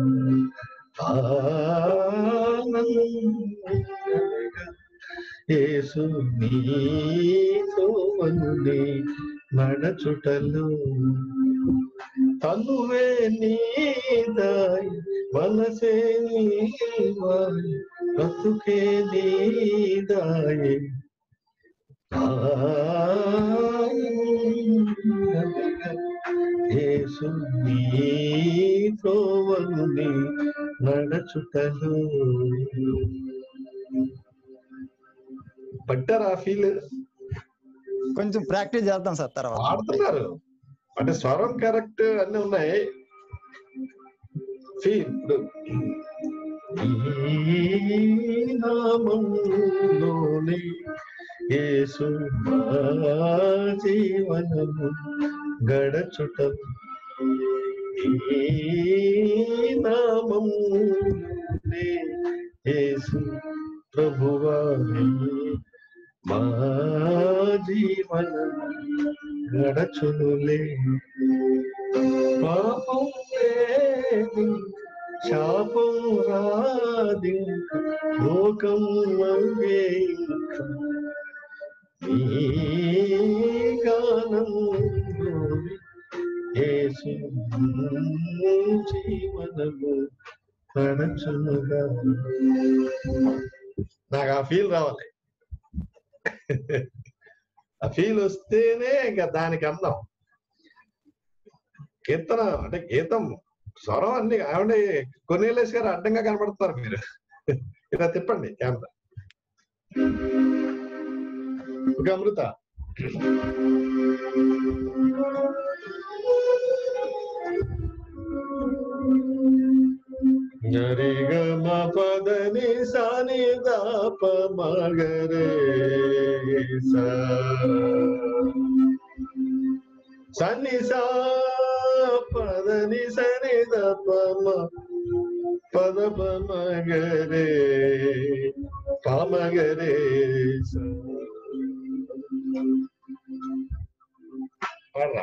ఆనందమిగా యేసు నీతో మనుని నడచుటలు. తనువే నీదాయ్ మనసే నీవాయ్ బ్రతుకే నీదాయ్. యేసు నీతో మనుని నడచుటలు. పట్టారా ఫీల్? కొంచెం ప్రాక్టీస్ చేద్దాం సార్. తర్వాత ఆడుతున్నారు అంటే స్వరం కరెక్ట్ అన్ని ఉన్నాయి. ఫీల్ నామంలోనే యేసు జీవనము గడచుటలు. నామంలోనే యేసు ప్రభువాని మా జీవనము గడచునులే. పాపం లేని శాపం రాది లోకం మగే నీ గానం యేసు జీవనము గడచునుగా. నాకు ఆ ఫీల్ రావాలి. ఆ ఫీల్ వస్తేనే ఇంకా దానికి అందం. కీర్తన అంటే గీతం స్వరం అన్ని ఏమంటే కొన్నేలేసి గారు అడ్డంగా కనబడుతున్నారు మీరు. ఇలా తిప్పండి కెమెరా. ఒక అమృత గరిగమ పదని సాని దాప మగరే సన్ని సా పద ని సని ద పమ పద పమ గరే పమ గరే పాడరా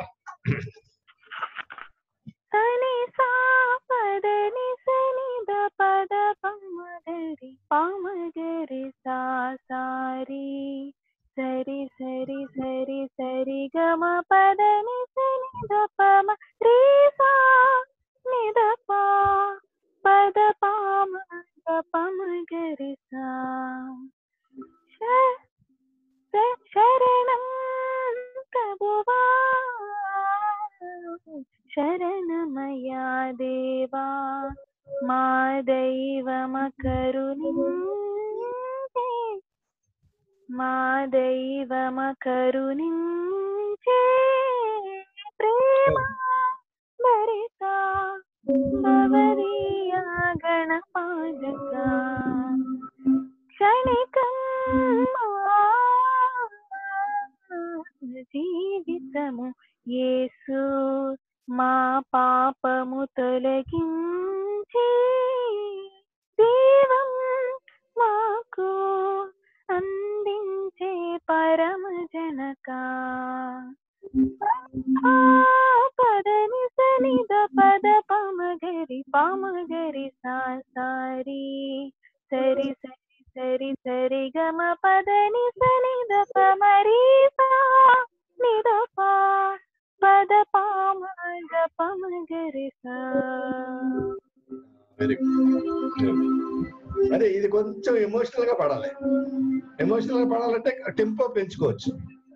సని సా పద ని సని ద పద పమ గరి పమ గరి సా సారి సరి సరి సరి సరి గమ పద ని సని ద పమ రి సా ని ద పా పద పమ గ పమ గరి సా శరణం ప్రభువా శరణమయా దేవా మా దైవమ కరుణించే మా దైవమ కరుణించే ప్రేమ భరిత భవదీయ గణపాదక క్షణికం జీవితము యేసు మా పాపము తొలగించి జీవం మాకు అందించే పరమ జనక పదని సని ద పద పమగరి పమగరి సా సారి సరి సరి సరి సరి గమ పదని సని ద పమరి సా ని ద పా పద పామ గ పమగరి సా. Very good. అదే ఇది కొంచెం ఎమోషనల్ గా పాడాలి. ఎమోషనల్ గా పాడాలంటే టెంపో పెంచుకోవచ్చు.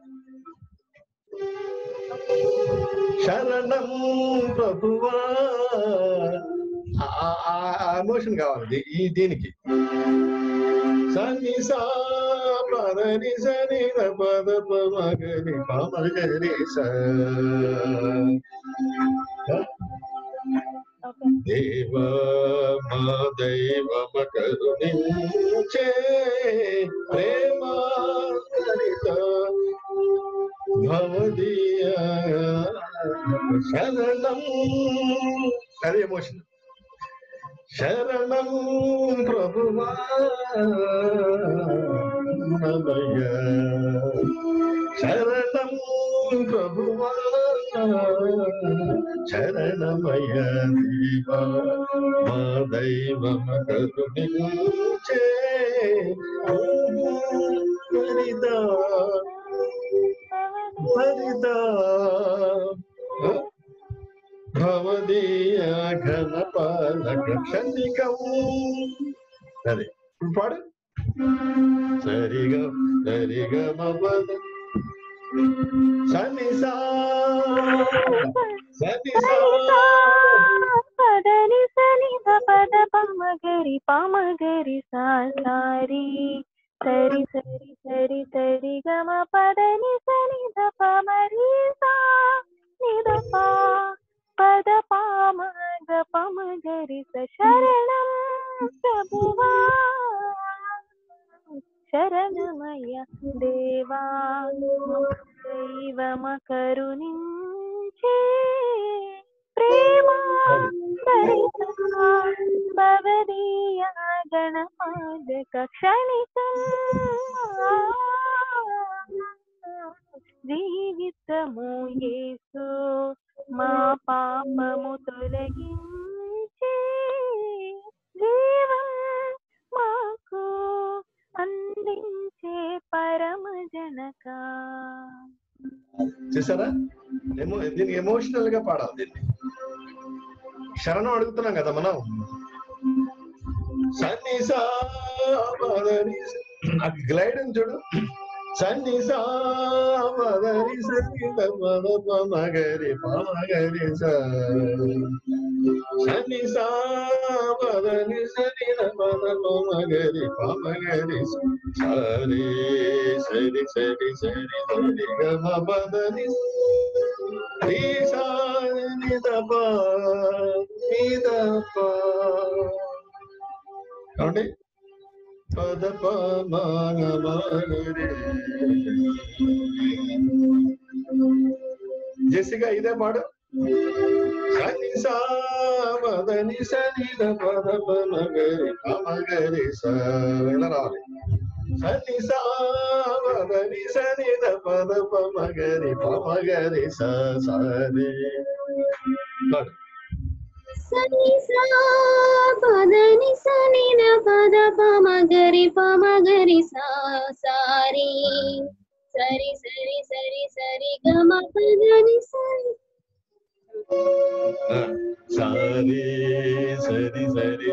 శరణం ప్రభువా ఎమోషన్ కావాలి ఈ దీనికి. సని సా పదని సని పద పమగరి పమగరి సా దేవ మా దైవమ కరుణించే ప్రేమ హరిత భవదీయ శరణం. అది ఎమోషన్. శరణం ప్రభువా నమయ శరణం ప్రభువా శరణమయ దేవ మా దైవమ కరుణించే హరిత హరిత భవదీయ ఘనపాలక క్షణికం. అదే పాడు. సరిగా సరిగా మపద సని సా సని సా పదని సని ద పద పమగరి పమగరి సా సారి సరి సరి సరి సరి గమ పదని సని ద పమరి సా ని ద పా పద పామ గ పమగరి స. శరణం ప్రభువా శరణమయ దేవా దైవమ కరుణించే ప్రేమ భరిత భవదీయ గణపాదక క్షణికం జీవితము యేసు మా పాపము తొలగించే జీవం మాకు అందించే పరమ జనక. చూసారా ఏమో దీనికి ఎమోషనల్ గా పాడాలి. దీన్ని శరణం అడుగుతున్నాం కదా మనం. సన్ని సా గ్లైడ్ అని చూడు. సన్ని సా పదని సని పద పమగరి పమగరి సని సా పదని సని పద పమగరి పమగరి సరి సరి సరి సరి సరి గమ పదని రి సా ని ద పా ని ద పా. కాబట్టి పద పమగరి జెసిగా ఇదే పాడు. సని సా పదని సని ద పద పమగరి పమగరి సా ఇలా రావాలి. సని సా పదని సని ద పద పమగరి పమగరి సా సరి. సని సా పదని సని ద పద పమగరి పమగరి సా సారి సరి సరి సరి సరి గమ పదని సరి సరి సరి సరి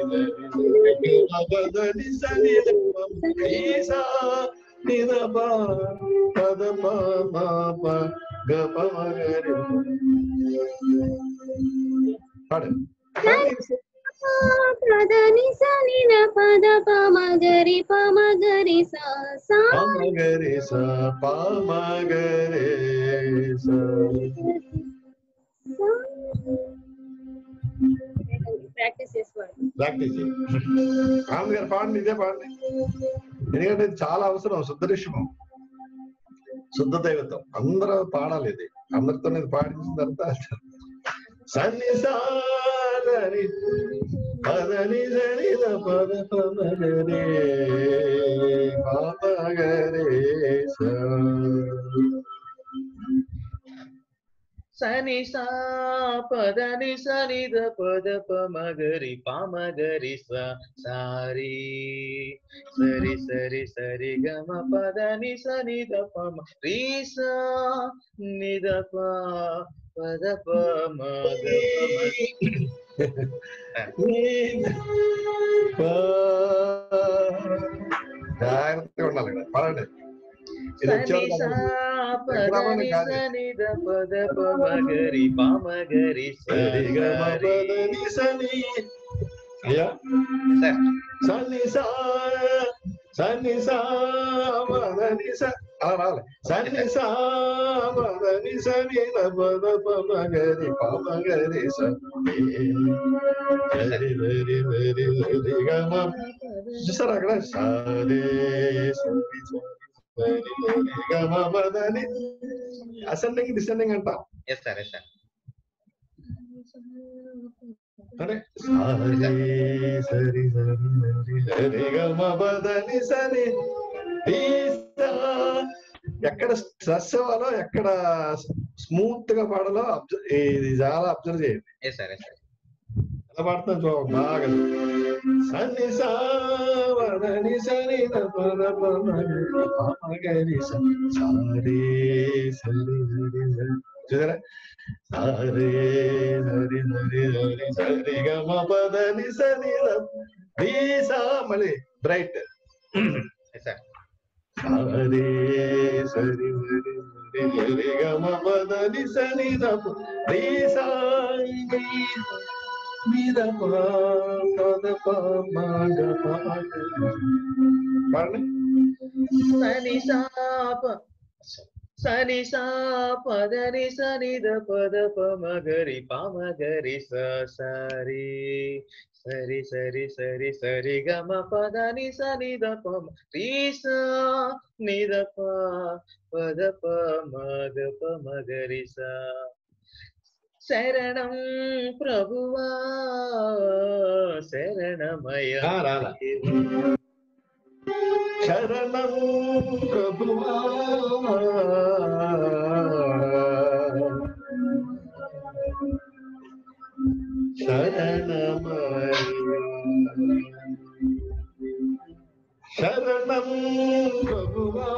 పదని సని సా నిద పద పమ గ పమగరి పాడు. పదని సని ద పద పమగరి పమగరి సా సా పమగరి సా పమగరి సా. ప్రాక్టీస్ చేసుకోవాలి. ప్రాక్టీస్ ఆనంద్ గారు పాడండి, ఇదే పాడండి. ఎందుకంటే ఇది చాలా అవసరం. శుద్ధ ఋషిమం, శుద్ధ దైవత్వం, అందరూ పాడాలి. ఇది అందరితో ఇది పాడించిన తర్వాత సన్ని సాదని పదని సని ద పద పమగరి పమగరి సా. సని సా పదని సని ద పద పమగరి పమగరి సా సారి సరి సరి సరి గమ పదని సని ద పమ రి సా ని ద ప పద పమ గ జాగ్రత్తగా ఉండాలి. పాడండి. సని సా పదని సని ద పద పమగరి పమగరి సరి గమ పదని సని. అయ్యా సని సా సని సా పదని స అలా రావాలి. సని సా పదని సని ద పద పమగరి పమగరి సరి సరి సరి సరి గమ. చూసారా అక్కడ సరే సరి సరి గమ పదని అసెండింగ్ డిసెండింగ్ అంటాం. Yes sir yes sir. సరే సరి సరి సరి సరి గమ పదని సని. ఎక్కడ స్ట్రెస్ అవ్వాలో, ఎక్కడ స్మూత్ గా పాడాలో ఇది చాలా అబ్జర్వ్ చేయండి. ఎలా పాడుతున్నా చూ బాగా. సని సాని సని ద పద పమగరి సారి సరి సరి చూసారా. సరే సరి సరి సరి సరి గమ పదని సని సా మళ్ళీ బ్రైట్. సరే సరి సరి సరి గమ పదని సని సా మీద పద పమగ పాడండి. సని సా సని సా పదని సని ద పద పమగరి పమగరి సా సారి సరి సరి సరి సరి గమ పదని సని ద పమ రి సా ని ద ప పద పమగ పమగరి సా. శరణం ప్రభువా శరణమయ. శరణం ప్రభువా శరణమయ. శరణం ప్రభువా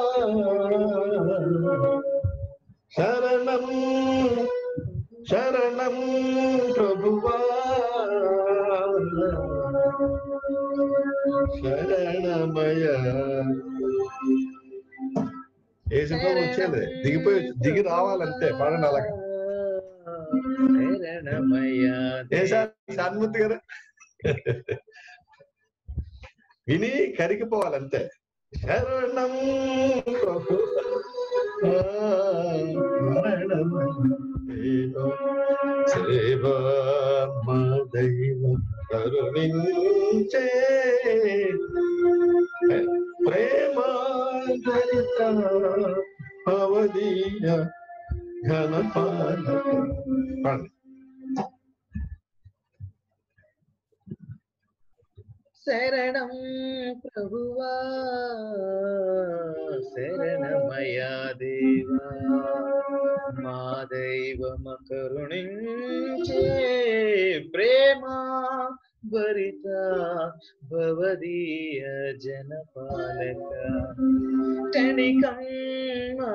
శరణం శరణం ప్రభువా శరణమయ. ఏ సింహం వచ్చేది దిగిపోయి దిగి రావాలంటే పాడండి అలాగా. ఏ సార్ సాన్మూర్తి గారు విని కరిగిపోవాలంతే. శరణం సేవా దైవ కరుణించే ప్రేమాదరిత అవదీయ ఘనపాల. శరణం ప్రభువా శరణమయా దేవా మా దైవమ కరుణించే ప్రేమ భరిత భవదీయ జనపాలక క్షణికన్నా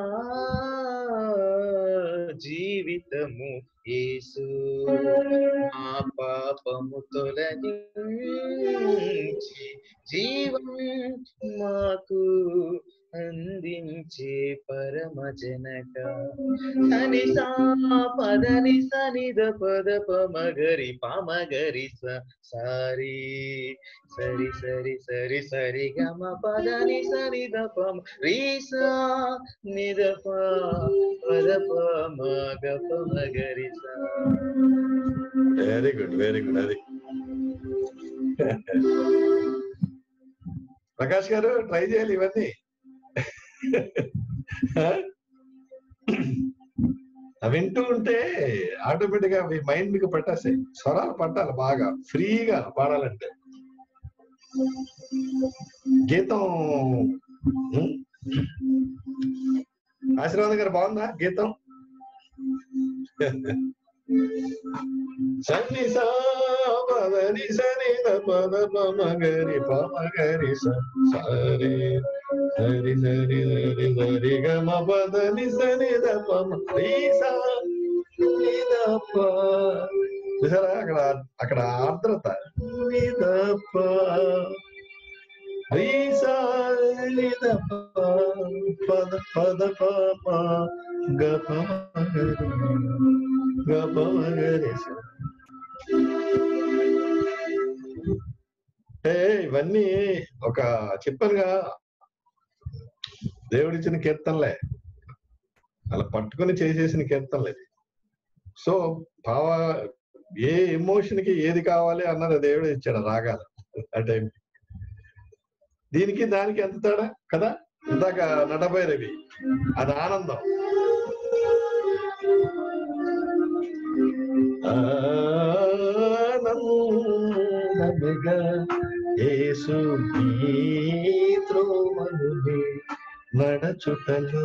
జీవితము యేసు మా పాపము తొలగించి జీవం మాకు అందించే పరమ జనక సని సా పదని సనిద పద పమగరి పమగరి స సారి సరి సరి సరి సరి గమ పదని సనిద పమ రీసా నిద ప పద పమ గ పమగరి స. Very good very good. అది ప్రకాష్ గారు ట్రై చేయాలి ఇవన్నీ. వింటూ ఉంటే ఆటోమేటిక్ గా మీ మైండ్ మీకు పట్టేస్తాయి. స్వరాలు పట్టాలి బాగా ఫ్రీగా పాడాలంటే. గీతం ఆశీర్వాదం గారు బాగుందా గీతం? సన్ని సా పదని సని పద పమగరి పమగరి సరి సరి సరి సరి సరి గమ పదని సని ద పమ రీసా నిదప. చూసారా అక్కడ అక్కడ ఆర్ద్రత. నిదప రీసా నిదప పద పద పమ గ పమగరి గ పమగరి. ఏ ఇవన్నీ ఒక చెప్పనుగా దేవుడిచ్చిన కీర్తనలే, అలా పట్టుకొని చేసేసిన కీర్తనలే. సో భావ ఏ ఎమోషన్ కి ఏది కావాలి అన్నది దేవుడు ఇచ్చాడు రాగాలు ఆ టైం. దీనికి దానికి ఎంత తేడా కదా. ఇందాక నటభైరవి అది ఆనందం. ఆనందముగా యేసు త్రోవను నడచుటలు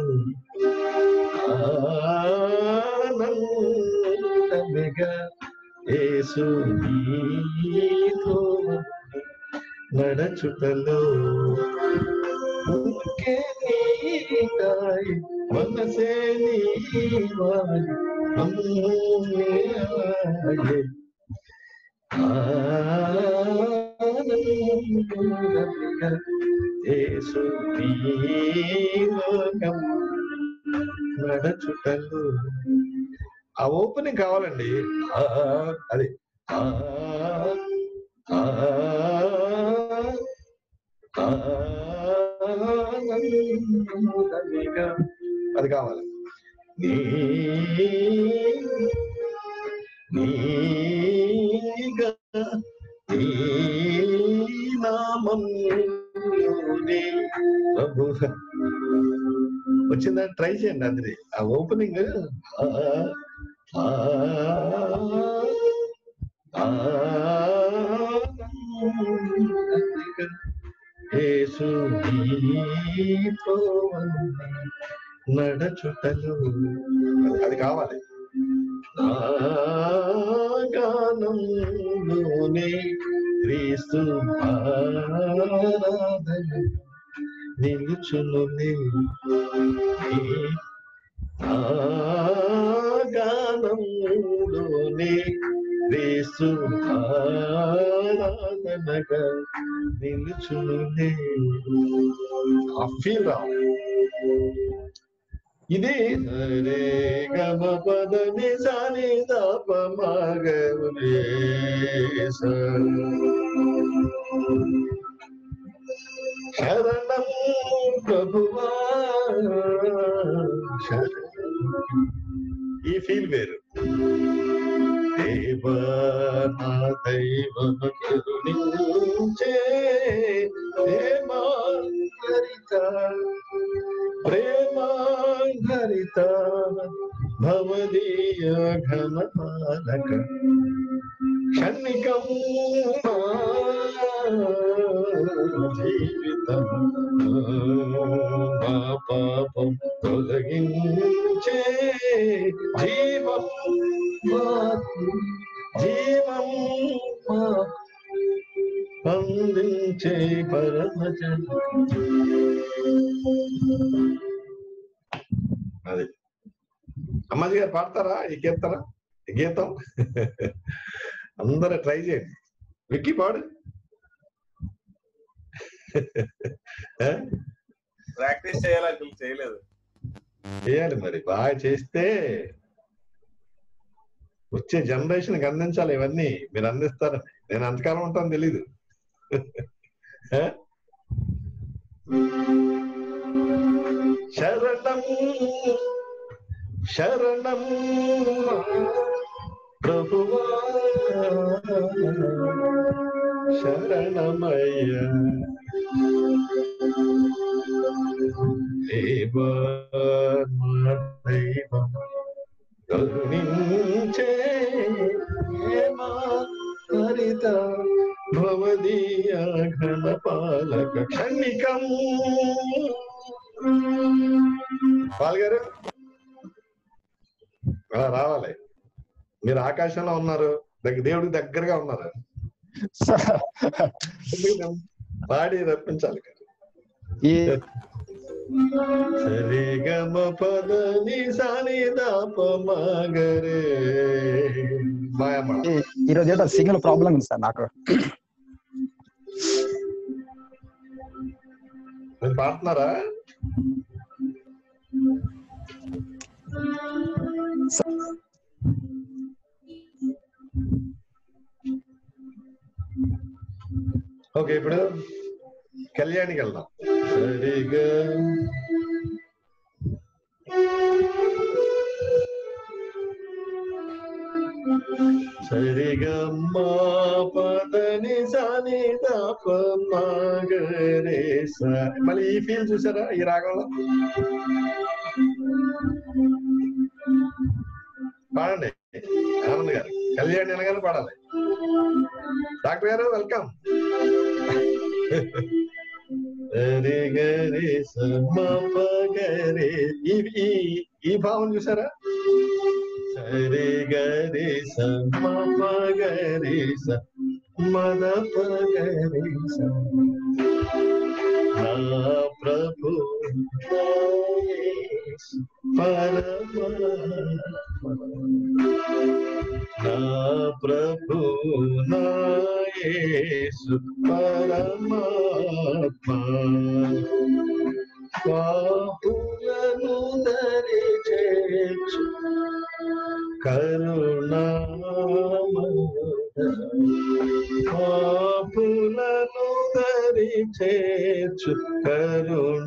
ఆనందముగా యేసు త్రోవను నడచుటలు మనసే నడచుటలు. ఆ ఓపెనింగ్ కావాలండి. అది అది కావాలి. నీ నామం ప్రభు వచ్చిందని ట్రై చేయండి. అందరి ఆ ఓపెనింగ్ యేసు నడచుటలు అది కావాలి. గానంలోనే క్రీస్తు ఆరాధన నిలుచునులే. గానంలోనే క్రీస్తు ఆరాధనగా నిలుచునులే. ఆ ఫీల్ రా. ఇది రే గమ పద నిజాని దప మగరే శరణం ప్రభువా. ఈ ఫీల్ వేరు. దేవా నా దైవమ కరుణించే ప్రేమాంతరిత ప్రేమాంతరిత భవదీయ ఘనపాలక క్షణికం జీవితం మా పాపం తొలగించే జీవం మాకు జీవం మాకు అందించే పరమజన. అది అమ్మాజీ గారు పాడతారా ఈ కీర్తన ఈ గీతం? అందరూ ట్రై చేయండి. విక్కీ పాడు. ప్రాక్టీస్ చేయాలి, చేయలేదు. చేయాలి మరి, బాగా చేస్తే వచ్చే జనరేషన్ కి అందించాలి. ఇవన్నీ మీరు అందిస్తారని నేను అంతకాలం ఉంటాను తెలీదు. శరణం శరణం ప్రభువా శరణమయ్య దేవా దైవం కరుణించే హరిత భవదీయ ఘన పాలక క్షణికం. పాల్గారు అలా రావాలి. మీరు ఆకాశంలో ఉన్నారు, దేవుడికి దగ్గరగా ఉన్నారు, పాడి రప్పించాలి. సరిగమ పద ని సాని దాప మగరే. ఈరోజు ఏదో సిగ్నల్ ప్రాబ్లం ఉంది సార్ నాకు. పాడుతున్నారా? ఓకే, ఇప్పుడు కళ్యాణికి వెళ్దాం. సరిగా సరిగా మా పదని సాని దాప మగరే స. మళ్ళీ ఈ ఫీల్ చూసారా ఈ రాగంలో? పాడండి ఆనంద్ గారు. కళ్యాణి అనగానే పాడాలి. డాక్టర్ గారు వెల్కమ్. సరి గరి సమ పగరే. ఈ ఈ భావం చూసారా? సరి గరి సమ పగరి స మద పగరి స. నా ప్రభు పరమ నా ప్రభు నా యేసు పరమాత్మ పాపులను దరిచేర్చు కరుణామయుడ. పాపులను దరిచేర్చు కరుణామయుడ.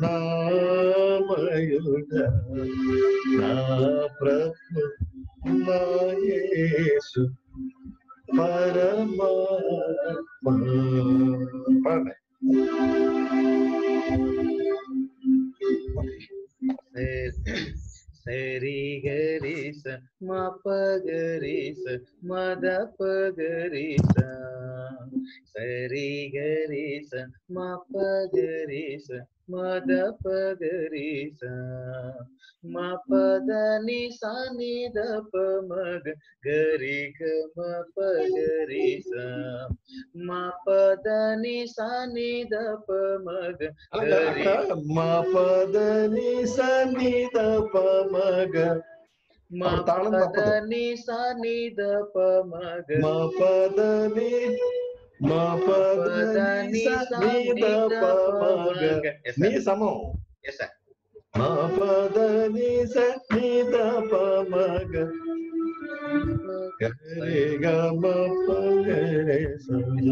నా ప్రభు నా యేసు పరమాత్మ. పాడండి. సరి గరి స మ పగరి స మద పగరి స. సరి గరి స మ పగరి స మద పగరి స. మ పద ని సా ని ద ప మగ గరి గ మ పగరి స. మ పద ని సా ని ద ప మగ గరి. మ పద ని సా ని ద ప మగ. మ పద ని సా ని ద ప మగ. మ పద ని మ పద ని సా ని ద ప మగ. నీ సమం. మా పద ని స ని ద ప మగ గరి గ మ ప గరి స.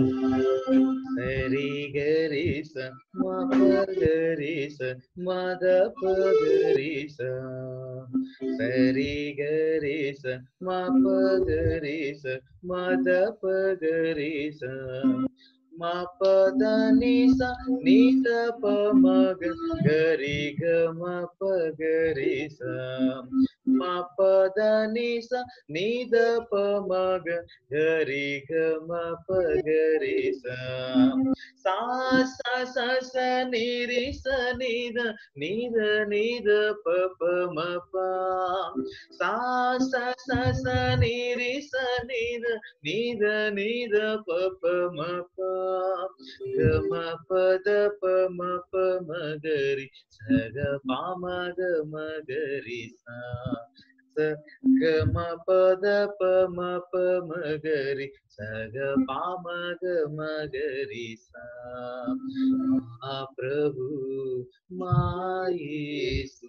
సరి గరి స మ పగరి స మద పగరి స. సరి గరి స మ పగరి స మద పగరి స. ma pada ni sa ni da pa ma ga ga ri ga ma pa ga ri sa ma pada ni sa ni da pa ma ga ga ri ga ma pa ga ri sa sa sa sa sa ni ri sa ni da ni da ni da pa pa ma pa sa sa sa sa ni ri sa ni da ni da ni da pa pa ma pa ga ma pa da pa ma pa ma ga ri sa ga pa ma ga ma ga ri sa sa ga ma pa da pa ma pa ma ga ri sa ga pa ma ga ma ga ri sa మా ప్రభు మా యేసు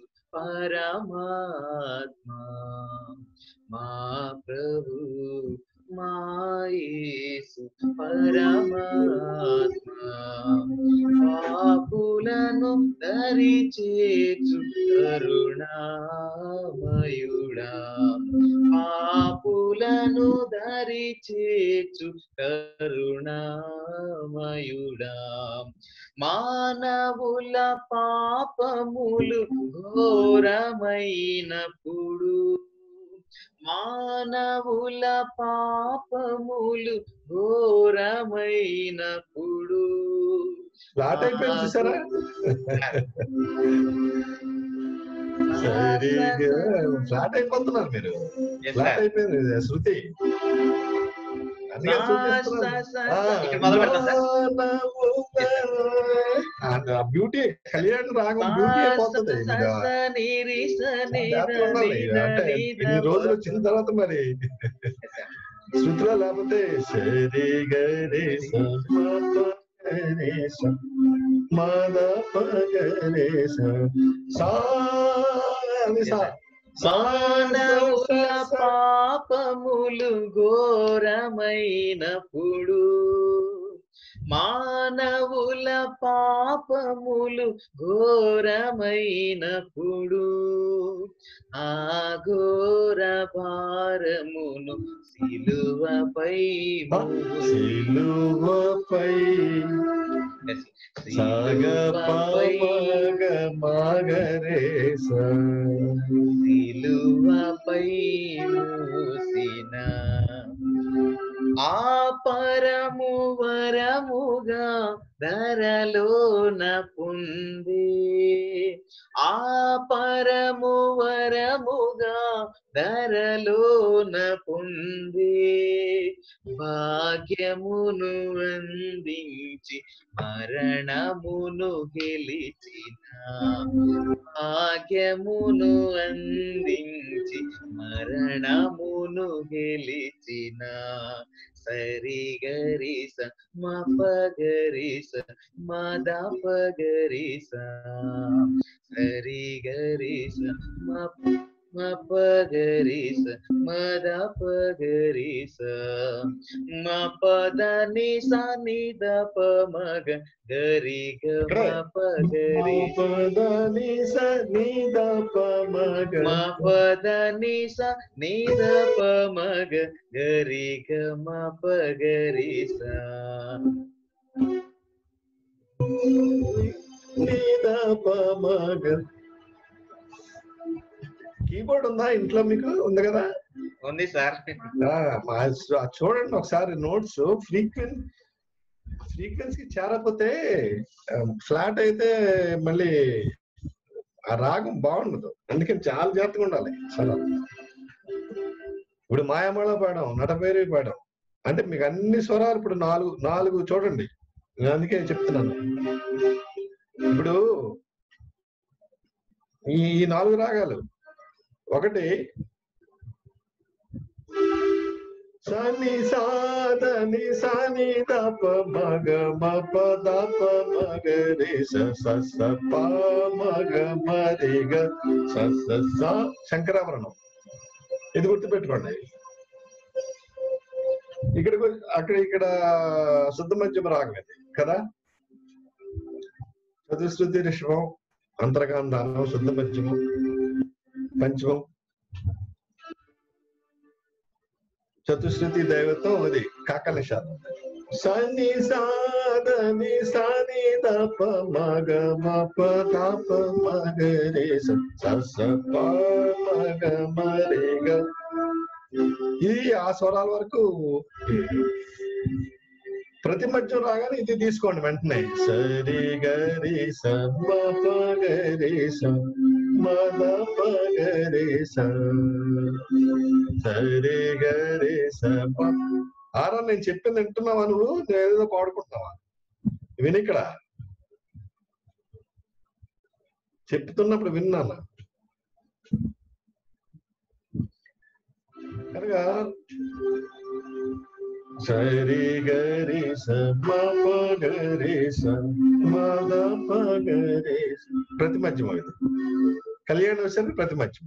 పరమాత్మ మా ప్రభు మా యేసు పరమాత్మ పాపులను దరి చేర్చు కరుణామయుడా పాపులను దరి చేర్చు కరుణామయుడా మానవుల పాపములు ఘోరమైనప్పుడు మానవుల పాపములు ఘోరమైనప్పుడు ఫ్లాట్ అయిపోయింది చూసారా సరిగా ఫ్లాట్ అయిపోతున్నారు మీరు ఫ్లాట్ అయిపోయింది శృతి బ్యూటీ కళ్యాణ్ రాగం బ్యూటీ అయిపోతుంది అంటే ఇన్ని రోజులు వచ్చిన తర్వాత మరి శృతిలో లేకపోతే సరి గరి మద పగరేస సా మానవుల పాపములు ఘోరమైనప్పుడు మానవుల పాపములు ఘోరమైనప్పుడు ఆ ఘోర భారమును సిలువపై సిలువపై సాగపై మగరేస సిలువపై మూసిన ఆ పరము వరముగా ధరలోన పొంది ఆ పరము వరముగా ధరలోన పొంది భాగ్యమును అందించి మరణమును గెలిచిన భాగ్యమును అందించి మరణమును గెలిచిన సరి గరిస మా పగరిస మద పగరిస సరి గరిస మా ma pagarisa mada pagarisa ma pada ni sa ni da pa maga gari ga ma pagarisa pada ni sa ni da pa maga ma pada ni sa ni da pa maga gari ga ma pagarisa ni da pa maga keyboard ఉందా ఇంట్లో మీకు ఉంది కదా ఉంది sir చూడండి ఒకసారి notes ఫ్రీక్వెన్ frequency చేరకపోతే ఫ్లాట్ అయితే మళ్ళీ ఆ రాగం బాగుండదు అందుకని చాలా జాగ్రత్తగా ఉండాలి చాలా ఇప్పుడు మాయమాళ పాడాం నటభైరవి పాడాం అంటే మీకు అన్ని స్వరాలు ఇప్పుడు నాలుగు నాలుగు చూడండి నేను అందుకే చెప్తున్నాను ఇప్పుడు ఈ నాలుగు రాగాలు ఒకటి సని సాదని సని దప మగ మప దప మగ రే స స ప మగ మరి గ స స శంకరాభరణం ఇది గుర్తుపెట్టుకోండి ఇక్కడ అక్కడ ఇక్కడ శుద్ధ మధ్యమ రాగం ఇది కదా చతుశ్రుతి రిషభం అంతరగాంధానం శుద్ధ మధ్యమం పంచమం చతుశ్రుతి దైవత్వం అది కాకనిషాదం సని సాదని సని దప మగ మప దప మగరే సస ప మగ మరేగ. ఇది ఆ స్వరాల వరకు. ప్రతి మధ్యం రాగానే ఇది తీసుకోండి వెంటనే. సరి గరి సమ పగరి స మద పగరి స సరి గరి స. ఆరా నేను చెప్పింది వింటున్నావా నువ్వు? నేనేదో పాడుకుంటున్నావా? విని ఇక్కడ చెప్తున్నప్పుడు విన్నాను కనుక. సరి గరి స పగరి స మద పగరి. ప్రతి మధ్యం ఇది. కళ్యాణ వచ్చేసరికి ప్రతి మధ్యం.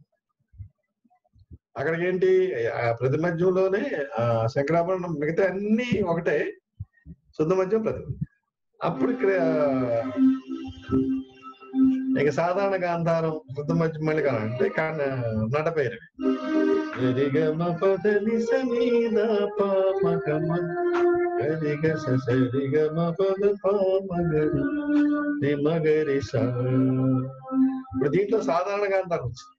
అక్కడికి ఏంటి ఆ ప్రతి మధ్యంలోనే ఆ శంకరాభరణం మిగతా అన్ని ఒకటే, శుద్ధ మధ్యం ప్రతి. అప్పుడు ఇక్కడ ఇక సాధారణ గాంధారం శుద్ధ మధ్యం మళ్ళీ అంటే నటపైరవి. గరిగమ పదని సమీద పామగమ గరిగ సరిగమ పద పామగరి మగరి స. ఇప్పుడు దీంట్లో సాధారణ గాంధారం వచ్చింది.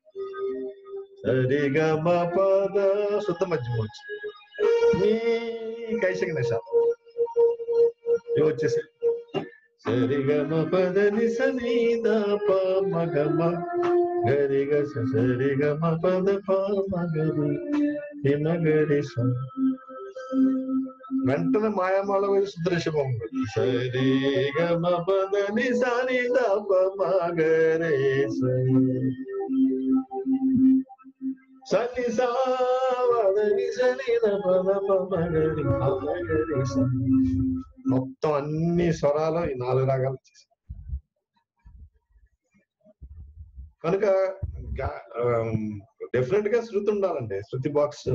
సరిగమ పద శుద్ధ మధ్యం వచ్చింది. నీ కైశిక నిషాదం ఇవి వచ్చేసాయి. సరిగమ పదని సమీద పామగమ గరిగ సరిగమ పద పామగరి హిమగరి స. వెంటనే మాయామాల సుదృశ్యం. సరిగమ పదని సని దప మగరే సని సావదని సని దప మగరి మగరి స. మొత్తం అన్ని స్వరాలు ఈ నాలుగు రాగాలు వచ్చేసాయి. కనుక డెఫినెట్ గా శృతి ఉండాలండి. శృతి బాక్స్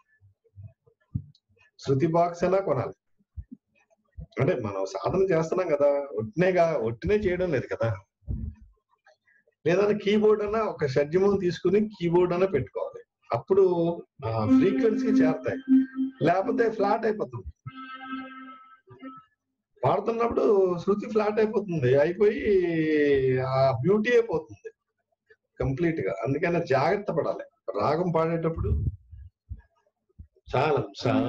శృతి బాక్స్ ఎలా కొనాలి అంటే మనం సాధన చేస్తున్నాం కదా, ఒట్టినేగా ఒట్టినే చేయడం లేదు కదా. లేదంటే కీబోర్డ్ అన్నా ఒక షడ్జమం తీసుకుని కీబోర్డ్ అన్నా పెట్టుకోవాలి. అప్పుడు ఫ్రీక్వెన్సీ చేరతాయి, లేకపోతే ఫ్లాట్ అయిపోతుంది. పాడుతున్నప్పుడు శృతి ఫ్లాట్ అయిపోతుంది, అయిపోయి ఆ బ్యూటీ అయిపోతుంది కంప్లీట్ గా. అందుకని జాగ్రత్త పడాలి రాగం పాడేటప్పుడు. చాలా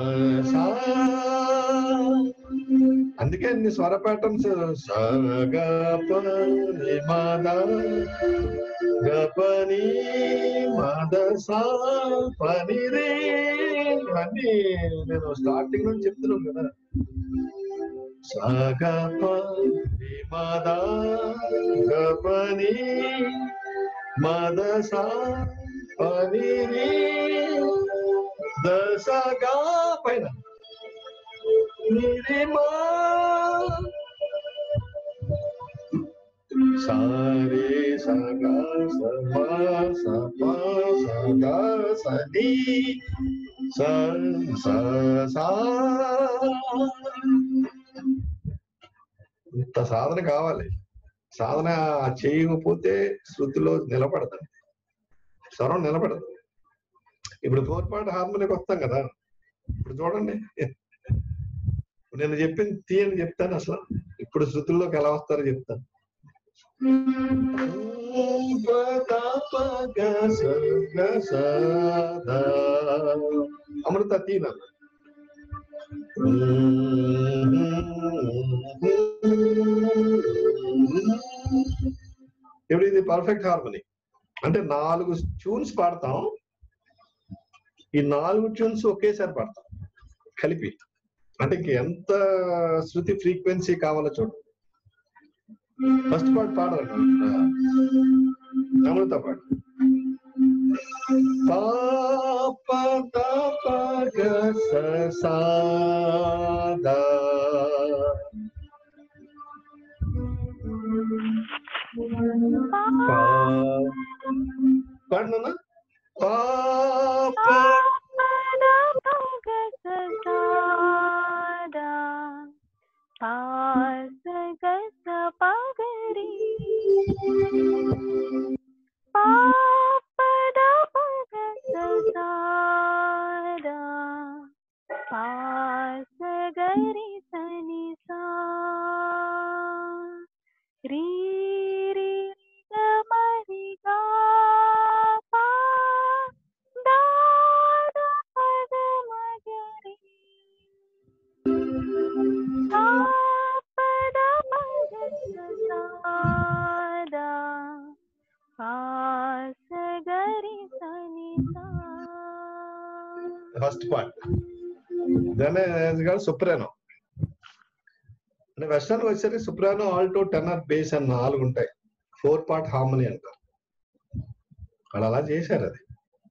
అందుకే అన్ని స్వర ప్యాటర్న్స్ గపని మద సా పని రే ఇవన్నీ నేను స్టార్టింగ్ నుంచి చెప్తున్నాను కదా. సగప మద గపని మద సా పని రే దశగా పైన సారే సగా సమా సమా సగా సని సా. ఇంత సాధన కావాలి. సాధన చేయకపోతే శృతిలో నిలబడదండి, స్వరం నిలబడదు. ఇప్పుడు ఫోర్ పార్ట్ హార్మోనియాకి వస్తాం కదా. ఇప్పుడు చూడండి, నేను చెప్పింది తీయని చెప్తాను. అసలు ఇప్పుడు శృతుల్లోకి ఎలా వస్తారో చెప్తాను. అమృత తీన ఇప్పుడు ఇది పర్ఫెక్ట్ హార్మోని అంటే నాలుగు ట్యూన్స్ పాడతాం. ఈ నాలుగు ట్యూన్స్ ఒకేసారి పాడతాం కలిపి. అంటే ఎంత శృతి ఫ్రీక్వెన్సీ కావాలో చూడండి. ఫస్ట్ పార్ట్ పాడాలి, అమృత పాట. పాప తప గస సాదా పాడనా? పాప పగరి పాపద పగస సాదా పాసగ గరి సని సా రీ రి గ మరి గా పా దా ద పద మగరి సా పద పద సా దా పా స గరి సని సా. ఫస్ట్ పార్ట్ దాని సుప్రానో అంటే వెస్టర్న్ వచ్చేసరికి సుప్రానో, ఆల్టో, టెనర్, బేస్ అని నాలుగు ఉంటాయి. ఫోర్ పార్ట్ హార్మోనీ అంటారు. వాళ్ళు అలా చేశారు. అది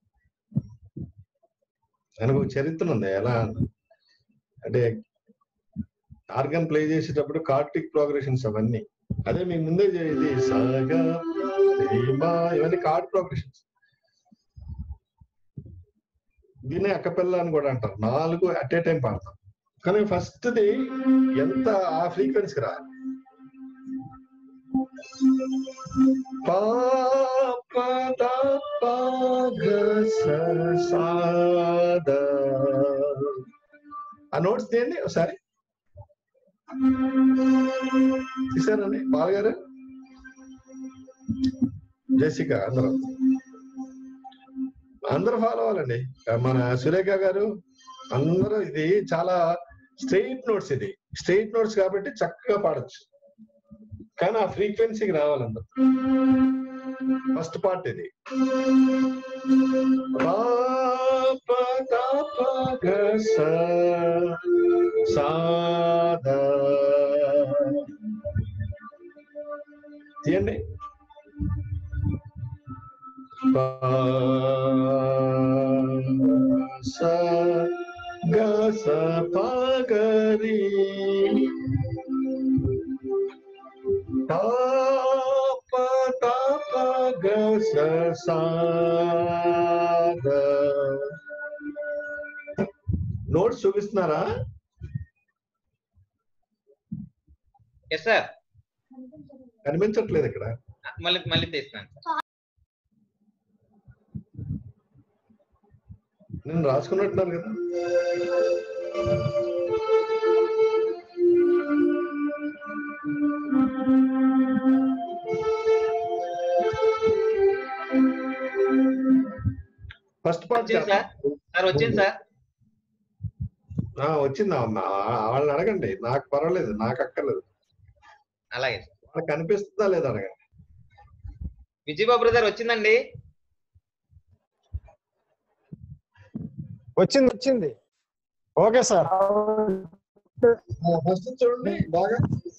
దానికి ఒక చరిత్ర ఉంది. ఎలా అంటే ఆర్గన్ ప్లే చేసేటప్పుడు కార్టిక్ ప్రోగ్రెషన్స్ అవన్నీ అదే మీకు ముందే ఇది సగా ఇవన్నీ కార్డ్ ప్రోగ్రెషన్స్. దీన్ని అక్కపెల్ల అని కూడా అంటారు. నాలుగు అట్ ఏ టైం పాడతాం. కానీ ఫస్ట్ ది ఎంత ఆ ఫ్రీక్వెన్సీకి రా ఆ నోట్స్ తీయండి ఒకసారి. తీసారండి బాలగారు, జెసిక, అందరూ అందరూ ఫాలో అవ్వాలండి. మన సురేఖ గారు అందరూ. ఇది చాలా స్ట్రెయిట్ నోట్స్. ఇది స్ట్రెయిట్ నోట్స్ కాబట్టి చక్కగా పాడచ్చు. కానీ ఆ ఫ్రీక్వెన్సీకి రావాలందరూ. ఫస్ట్ పార్ట్ ఇది. తీయండి. స గ స ప గ రి ట ప ట ప గ స సా ద. నోట్స్ చూపిస్తున్నారా? Yes sir. కనిపించట్లేదు ఇక్కడ. మళ్ళీ మళ్ళీ తీస్తున్నాను సార్. నేను రాసుకున్నట్టున్నాను కదా. ఫస్ట్ పార్ట్ సార్ వచ్చింది సార్. వచ్చిందా? వాళ్ళని అడగండి. నాకు పర్వాలేదు, నాకు అక్కర్లేదు. అలాగే వాళ్ళకి కనిపిస్తుందా లేదా అడగండి. విజయబాబు బ్రదర్ వచ్చిందండి. వచ్చింది వచ్చింది ఓకే సార్. ఫస్ట్ చూడండి బాగా.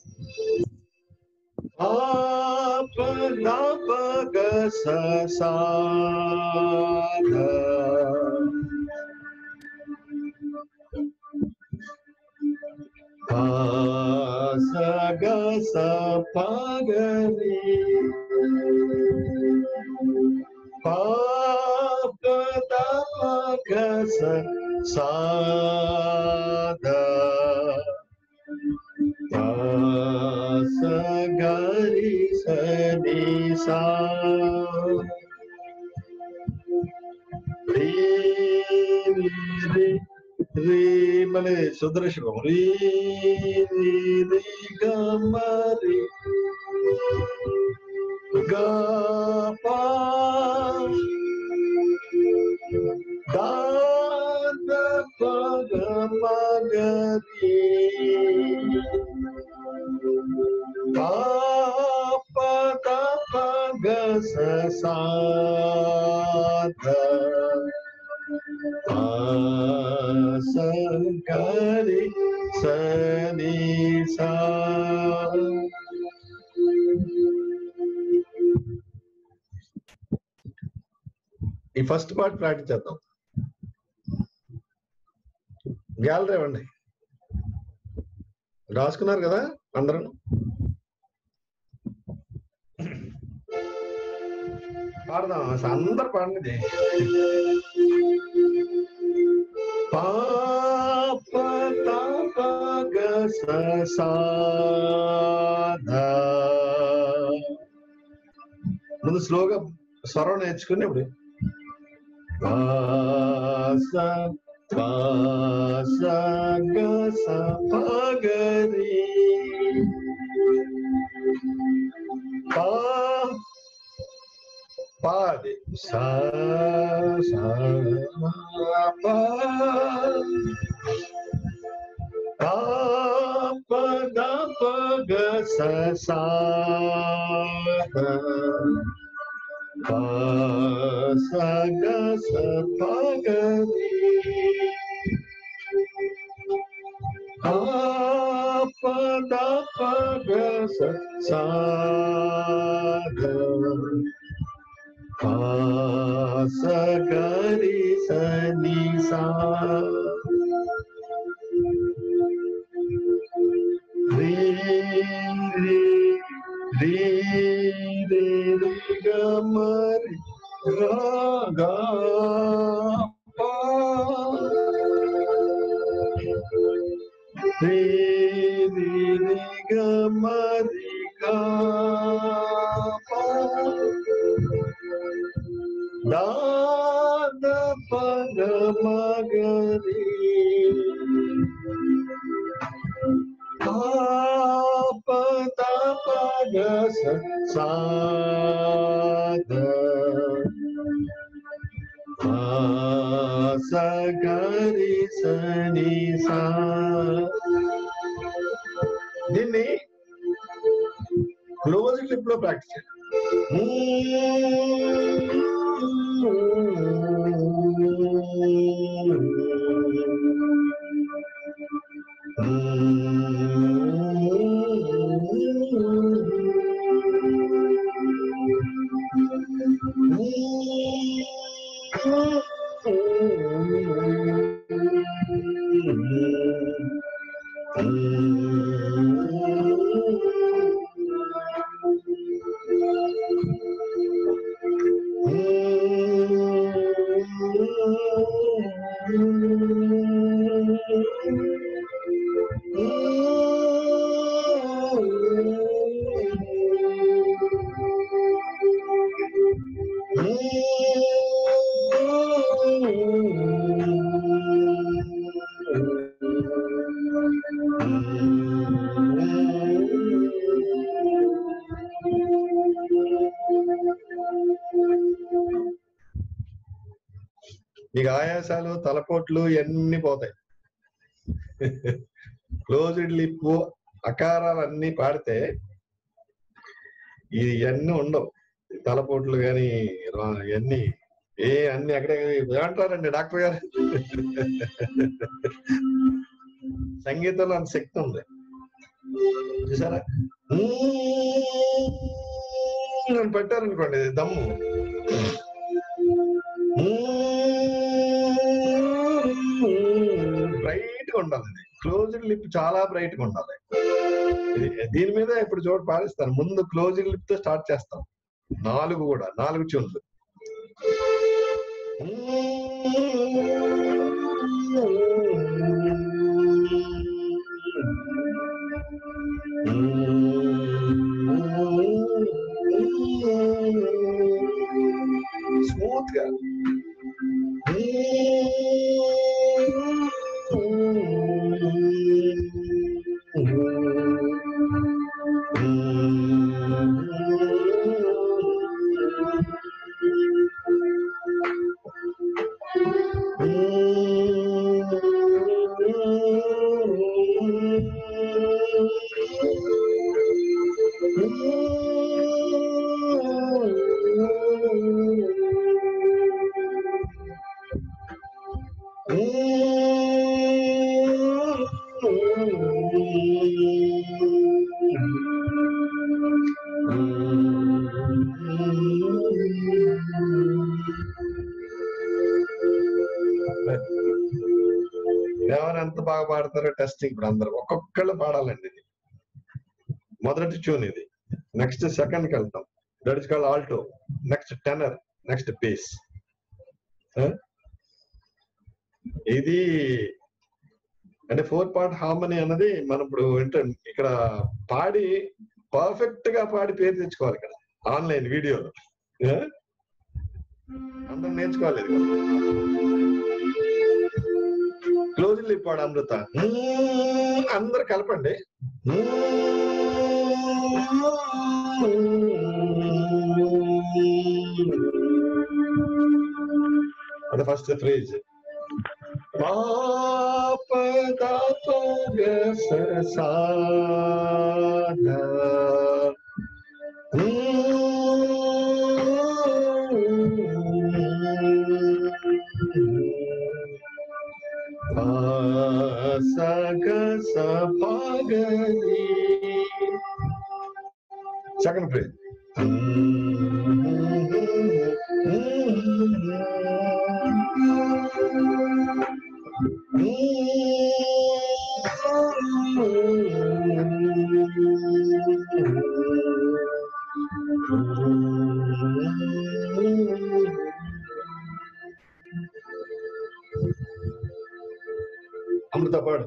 సా ద పా స గ రి స ని సా రి రి రి మళ్ళీ సుదర్శనం రి రి రి గ మ రి గ పా దా ద ప గ మ గ రి పా ప ద ప గ స సా ద పా స గ రి స ని సా. ఈ ఫస్ట్ పార్ట్ ప్రాక్టీస్ చేద్దాం. గ్యాలరీ ఇవ్వండి. రాసుకున్నారు కదా అందరూ? పాడదాం. అందరు పాడండి. పా ప త ప గ స సా ద. ముందు స్లోగా స్వరం నేర్చుకుని ఇప్పుడు pa sa ga sa pa ga ri pa pa de sa sa pa pa pa da pa ga sa sa da pa sa ga sa pa ga ri pa pa da pa ga sa sa da pa sa ga ri sa ni sa ri ri ri ri ri ga ma ri ga ga pa ri ri ri ga ma ri ga pa da da pa ga ma ga ri pa pa da pa ga sa sa da pa sa ga ri sa ni sa. దీన్ని close lip లో practice చేయండి. నీకు ఆయాసాలు తలపోట్లు ఇవన్నీ పోతాయి. Closed lip అకారాలు అన్ని పాడితే ఇవన్నీ ఉండవు. తలపోట్లు కానీ ఇవన్నీ ఏ అన్ని అక్కడే ఏమంటారండి డాక్టర్ గారు? సంగీతంలో అంత శక్తి ఉంది చూసారా. నన్ను పెట్టారనుకోండి దమ్ము, బ్రైట్ గా ఉండాలి. అది క్లోజ్డ్ లిప్ చాలా బ్రైట్ గా ఉండాలి. దీని మీద ఇప్పుడు చోటు పాటిస్తాను. ముందు క్లోజ్డ్ లిప్ తో స్టార్ట్ చేస్తాం. నాలుగు కూడా నాలుగు ట్యూన్లు. స్మూత్ గా ఎవరు ఎంత బాగా పాడతారో టెస్టింగ్. ఇప్పుడు అందరు ఒక్కొక్కళ్ళు పాడాలండి. ఇది మొదటి ట్యూన్. ఇది నెక్స్ట్ సెకండ్ కి వెళ్తాం. That is called alto. Next tenor, next bass. ఇది అంటే ఫోర్ పార్ట్ హార్మనీ అన్నది మనం ఇప్పుడు ఇక్కడ పాడి పర్ఫెక్ట్ గా పాడి పేరు తెచ్చుకోవాలి. ఇక్కడ ఆన్లైన్ వీడియోలో అందరం నేర్చుకోవాలి. క్లోజ్ ఇప్పాడు అమృత. అందరు కలపండి. అది first phrase. Second phrase. Amrita పాడు.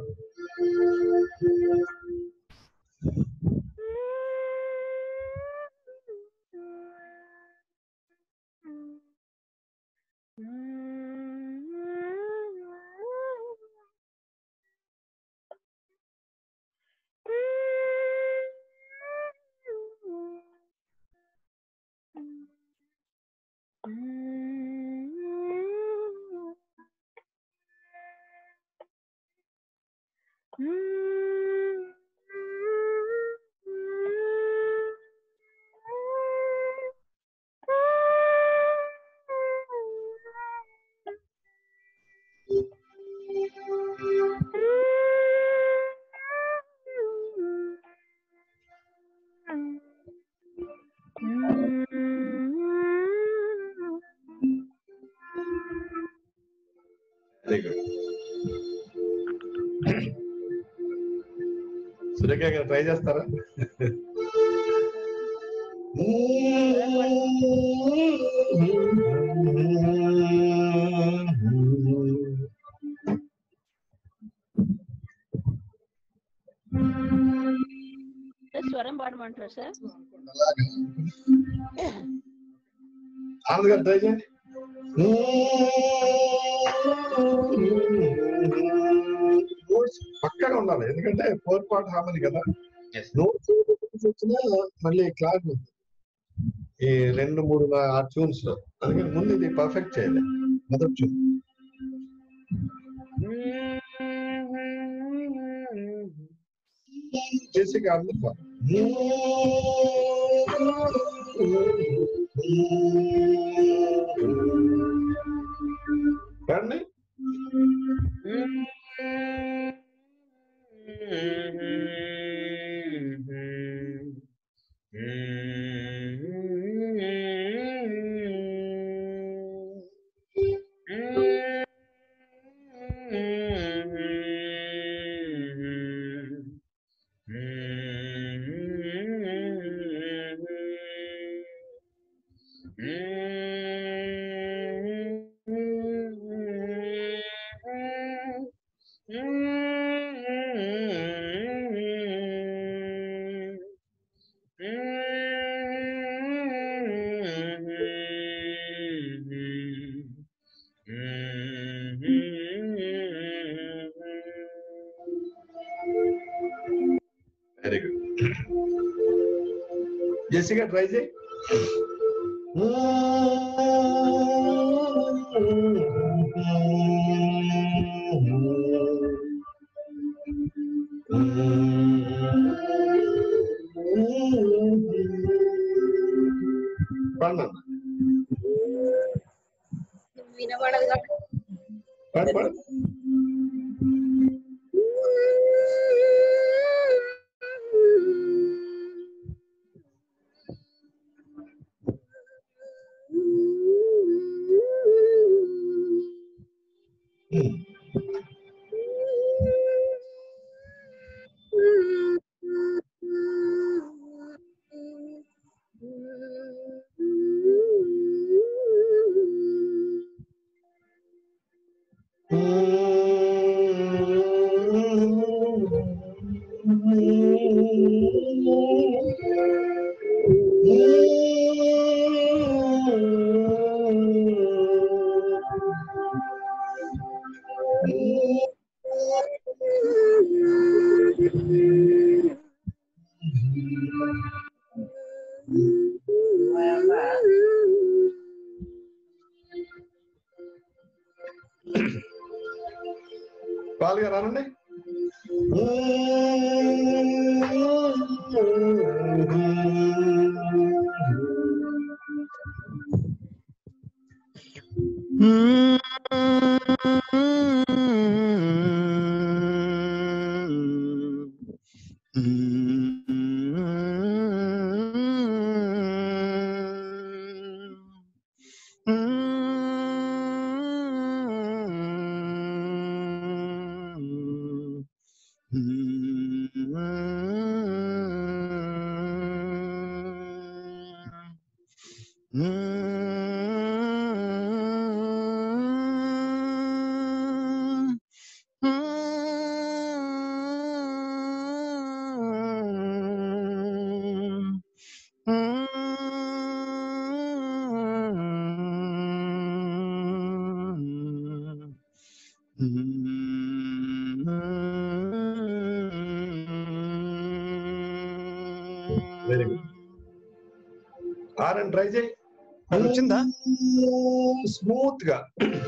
Very good. సురేఖ గారు ట్రై చేస్తారా? స్వరం పాడమంటారు సార్? ఆనంద్ గారు ట్రై చేయండి. నోట్స్ పక్కగా ఉండాలి, ఎందుకంటే ఫోర్ పార్ట్ హార్మనీ కదా. నోట్స్ వచ్చినా మళ్ళీ క్లాస్ ఉంది ఈ రెండు మూడు ఆ ట్యూన్స్ లో, అందుకని ముందు ఇది పర్ఫెక్ట్ చేయాలి మొదటి ట్యూన్. జేసికా అందరు రండి. Very good. జెసికా ట్రై చేయి. వినబడదు పాడు. పాలుగా రానండి. Very good. ఆరని ట్రై చేయి. అది వచ్చిందా? స్మూత్ గా.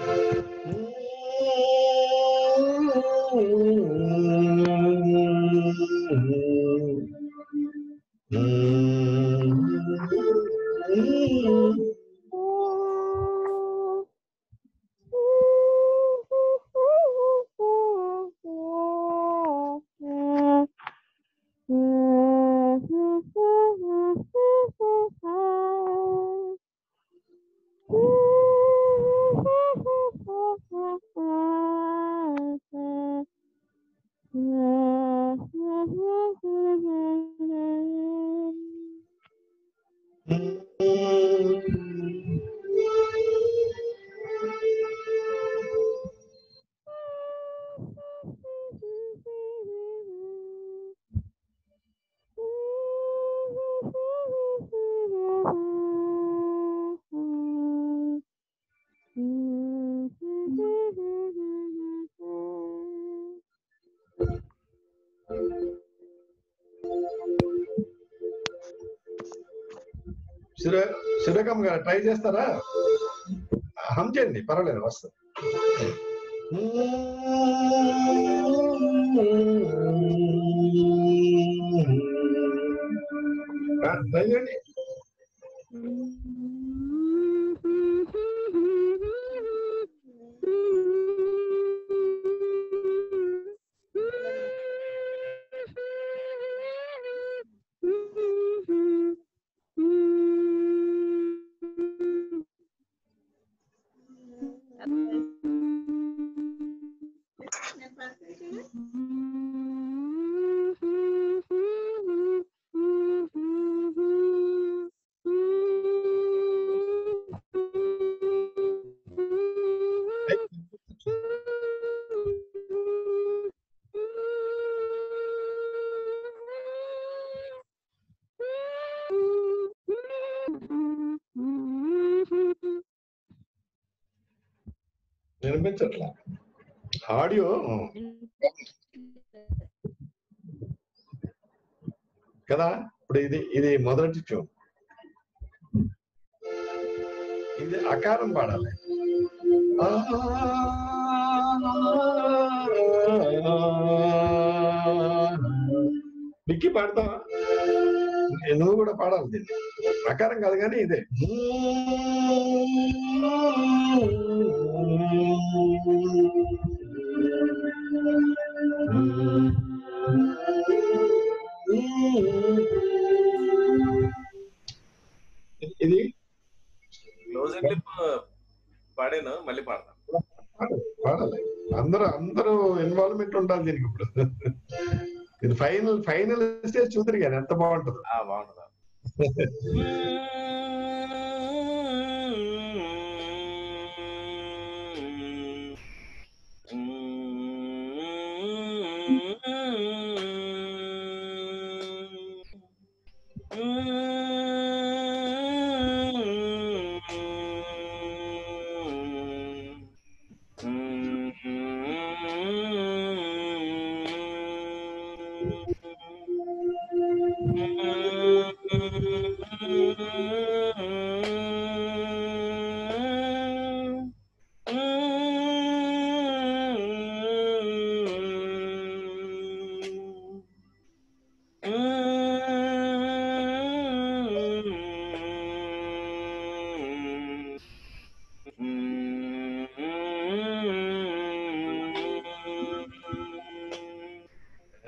సురేఖమ్మ గారు ట్రై చేస్తారా? హమ్ చేయండి, పర్వాలేదు, వస్తుంది. ట్రై చేయండి. వినిపించట్లా ఆడియో కదా. ఇప్పుడు ఇది ఇది మొదటి ట్యూన్, ఇది అకారం పాడాలి. విక్కి పాడతావా? నువ్వు కూడా పాడాలి దీన్ని. అకారం కాదు కానీ ఇదే. ఇది క్లోజింగ్ క్లిప్ పాడాను, మళ్ళీ పాడతాను. పాడాలి. అందరూ అందరూ ఇన్వాల్వ్మెంట్ ఉండాలి దీనికి. ఇప్పుడు ఇది ఫైనల్ ఫైనల్ స్టేజ్ చూద్దరు కానీ ఎంత బాగుంటుంది. బాగుంటుందా?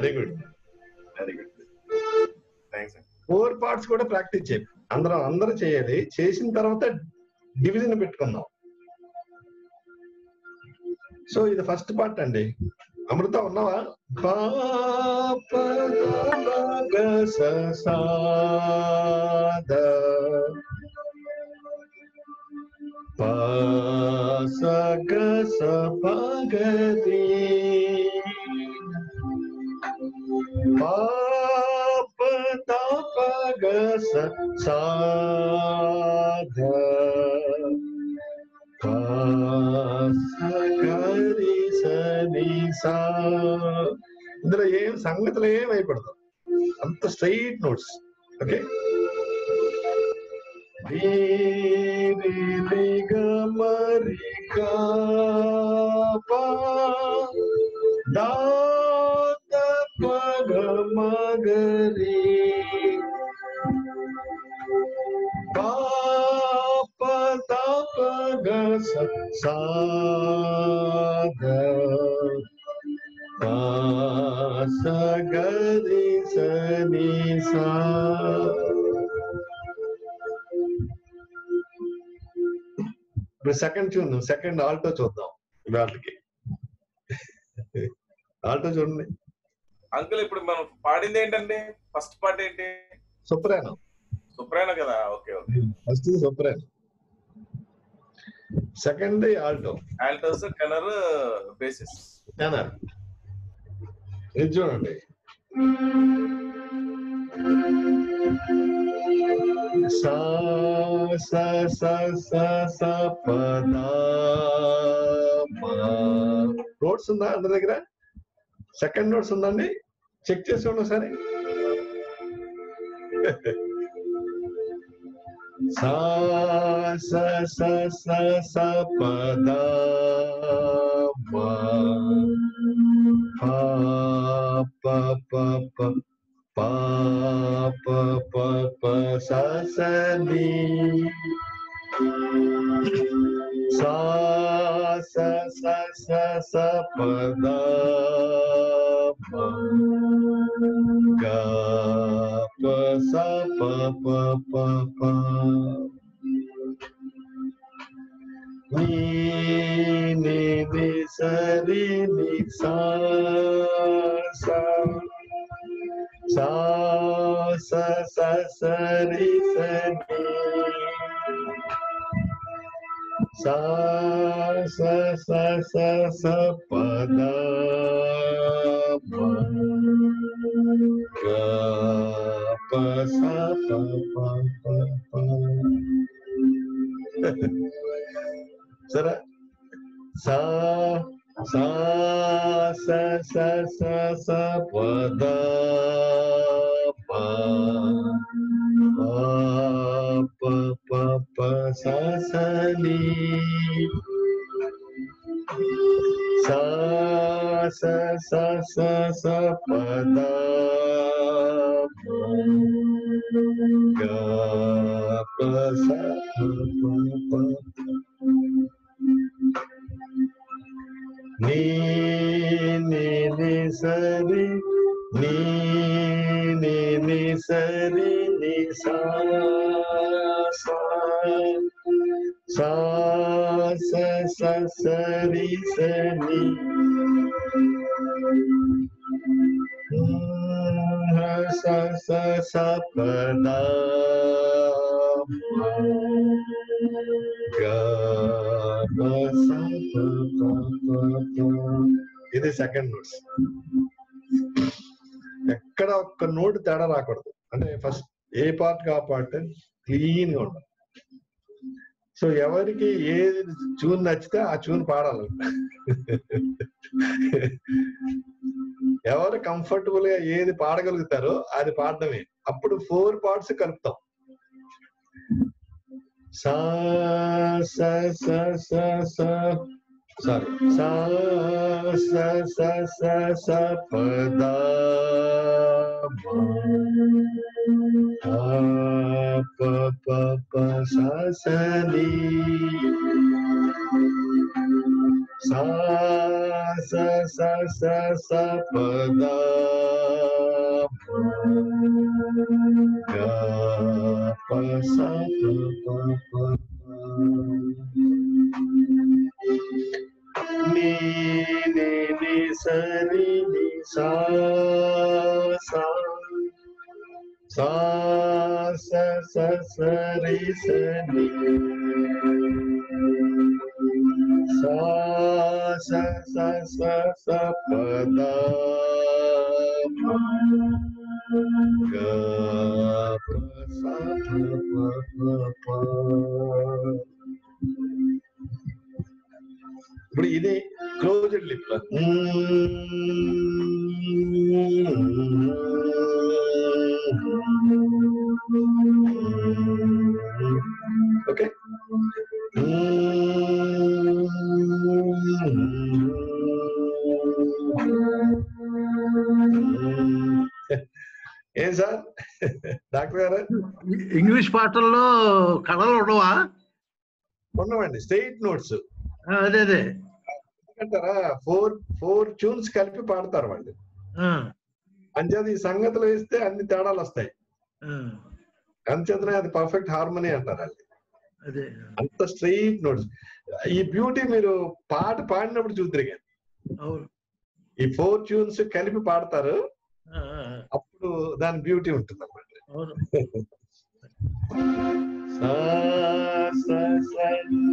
Very good very good thanks. Four parts కూడా ప్రాక్టీస్ చేయి, అందరం అందరూ చేయాలి. చేసిన తర్వాత డివిజన్ పెట్టుకుందాం. సో ఇది ఫస్ట్ పార్ట్ అండి. అమృత ఉన్నావా? పాప గ స సా ద ప స గ స ప గ రి పాప త ప గ స సా ధ ప స గ రి స ని సా. ఇందులో ఏం సంగతులు ఏం అయిపడదు, అంత స్ట్రైట్ నోట్స్. ఓకే. రి రి రి గ మ రి గ ప దా ద ప గ మ గ రి ప ప ద ప గ స సా ధ ప స గ రి స ని సా. ఇప్పుడు సెకండ్ ట్యూన్, సెకండ్ ఆల్టో చూద్దాం. ఇవాళకి ఆల్టో చూడండి. అంకుల్ ఇప్పుడు మనం పాడింది ఏంటండి? ఫస్ట్ పార్ట్ ఏంటి? సొప్రానో. సొప్రానో కదా? Okay okay. First soprano, second alto. Altos, tenor, basses. Tenor. ఇది చూడండి. సా స స స స ప ద మ. నోట్స్ ఉందా అందరి దగ్గర? సెకండ్ నోట్స్ ఉందండి? చెక్ చేసి చూడండి ఒకసారి. సా స స స స ప ద మ ప ప ప ప ప ప ప ప స స ని సా స స స స ప ద మ గ ప స ప ప ప ప ని ని ని స రి ని సా సా సా స స స రి స ని సా స స స స ప ద మ గ ప స ప ప ప ప. సరే. సా సా స స స స ప ద ప ప ప ప స స ని సా స స స స ప ద మ గ ప స ప ప ప. ని ని ని స రి ని ని ని స రి ని సా సా సా స స స రి స ని స స స ప ద మ గ ప స ప ప ప ప. ఇది సెకండ్ నోట్స్. ఎక్కడ ఒక్క నోట్ తేడా రాకూడదు. అంటే ఫస్ట్ ఏ పార్ట్ కా పార్ట్ క్లీన్ గా ఉండాలి. సో ఎవరికి ఏది ట్యూన్ నచ్చితే ఆ ట్యూన్ పాడాలి. ఎవరు కంఫర్టబుల్ గా ఏది పాడగలుగుతారో అది పాడడమే. అప్పుడు ఫోర్ పార్ట్స్ కలుపుతాం. సా స స స స సారీ సా స స స స ప ద మ ప ప ప స స ని sa sa sa sa sa pa da ga pa sa pa pa pa ni ni ni sa ni ni sa sa sa sa sa sa ri sa ni sa sa sa sa sa pa da ga pa sa pa pa pa pa. ఇప్పుడు ఇది closed lip లో okay ఏం sir doctor గారు English పాటల్లో కళలు ఉండవా? ఉండవండి, straight notes. అదే అదే అంటారా, ఫోర్ ఫోర్ ట్యూన్స్ కలిపి పాడతారు వాళ్ళు. అంచేత ఈ సంగతులు వేస్తే అన్ని తేడాలు వస్తాయి. అంచేతనే అది పర్ఫెక్ట్ హార్మనీ అంటారు అది. అదే అంత స్ట్రెయిట్ నోట్స్. ఈ బ్యూటీ మీరు పాట పాడినప్పుడు చూద్దరు కానీ ఈ ఫోర్ ట్యూన్స్ కలిపి పాడతారు, అప్పుడు దాని బ్యూటీ ఉంటుంది అన్నమాట. sa sa sa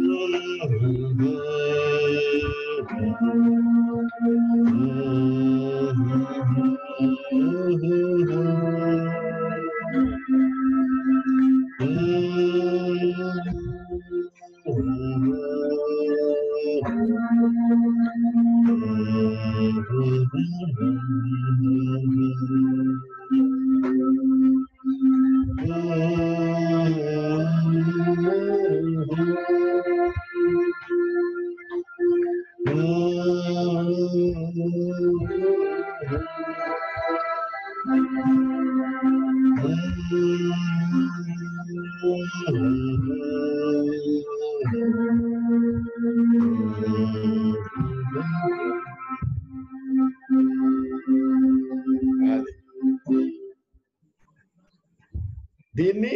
దీన్ని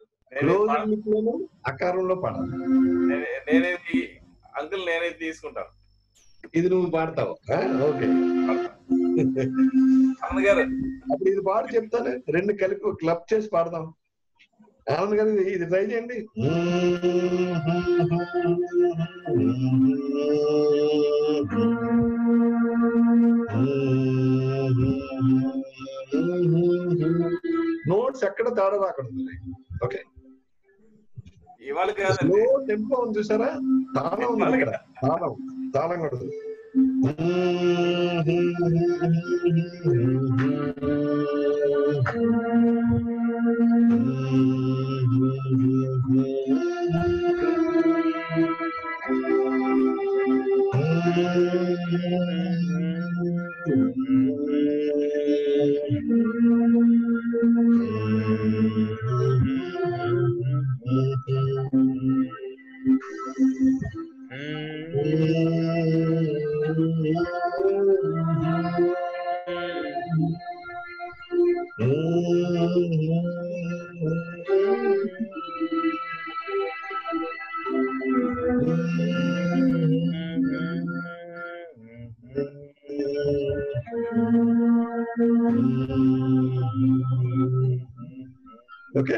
అకారంలో పాడాలి. నేనేది అంకుల్ నేనేది తీసుకుంటాను. ఇది నువ్వు పాడతావు. ఓకే అన్నగారు అప్పుడు ఇది పాడు చెప్తాను, రెండు కలిపి క్లబ్ చేసి పాడదాం. ఆనంద్ గారు ఇది ట్రై చేయండి. నోట్స్ ఎక్కడ తేడా రాకుండా. ఓకే ఇవాళ స్లో టెంపో ఉంది చూసారా, తాళం ఉంది ఇక్కడ, తాళం తాళం కొడుతుంది. ఓకే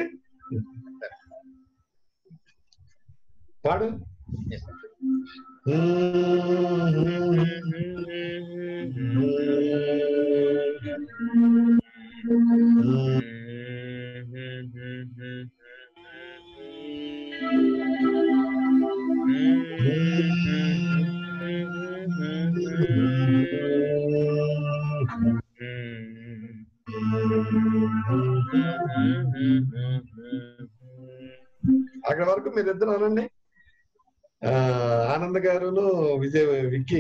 పాడు. అక్కడి వరకు మీరిద్దరు అనండి. ఆనంద్ గారును Vijay Vicky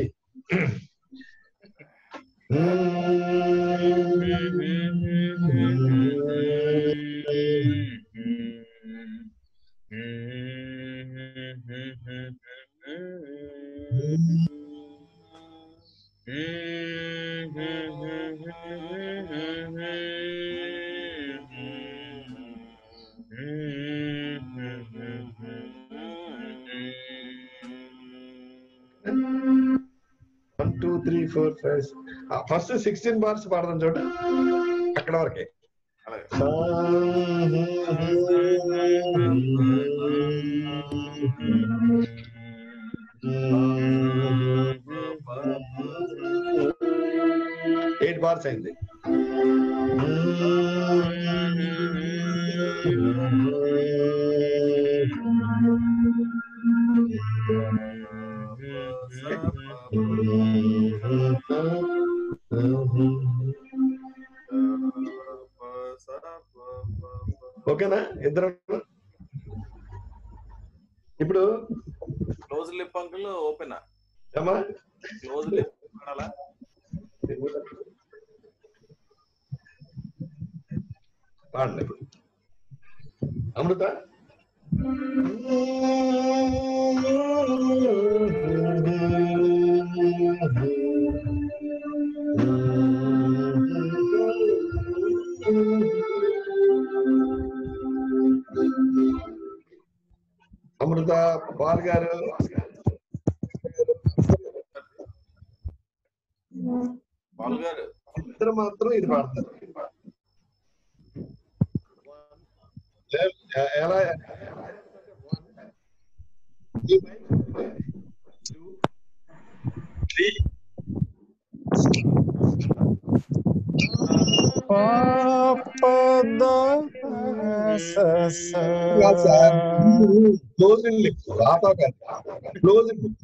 one two three four five first sixteen bars పాడదాం చూడ అక్కడ వరకే. ఎయిట్ బార్స్ అయింది. ఓకేనా ఇద్దరు? ఇప్పుడు క్లోజ్ లిప్ అంకుల్ ఓపెనా? ఏమా క్లోజ్ లిప్ పాడాలా? పాడండి ఇప్పుడు. అమృత అమృత బాల్ గారు బాల్ గారు ఇద్దరు మాత్రం ఇది పాడతారు. ఎలా క్లోజింగ్ లిప్ రాతా క్లోజింగ్ లిప్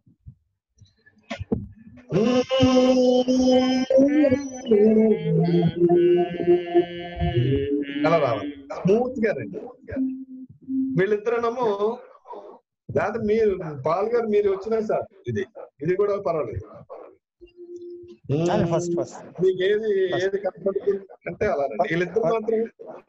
అలా రావాలి. స్మూత్ గా రండి. వీళ్ళిద్దరేమో లేదా మీరు పాల్ గారు మీరు వచ్చినా సార్ ఇది ఇది కూడా పర్వాలేదు. ఫస్ట్ ఫస్ట్ మీకు ఏది ఏది కంఫర్టబుల్ అంటే అలా రండి. వీళ్ళిద్దరు మాత్రం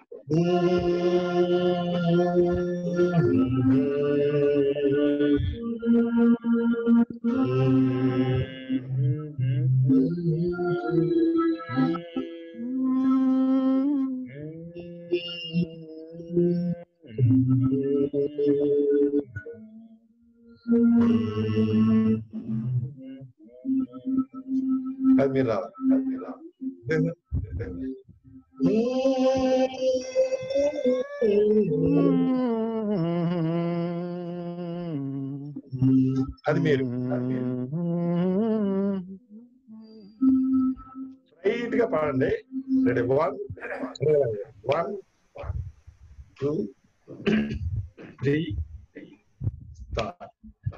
అది మీరు రావాలి. అది మీరు స్ట్రైట్ గా పాడండి. Ready one one two three start.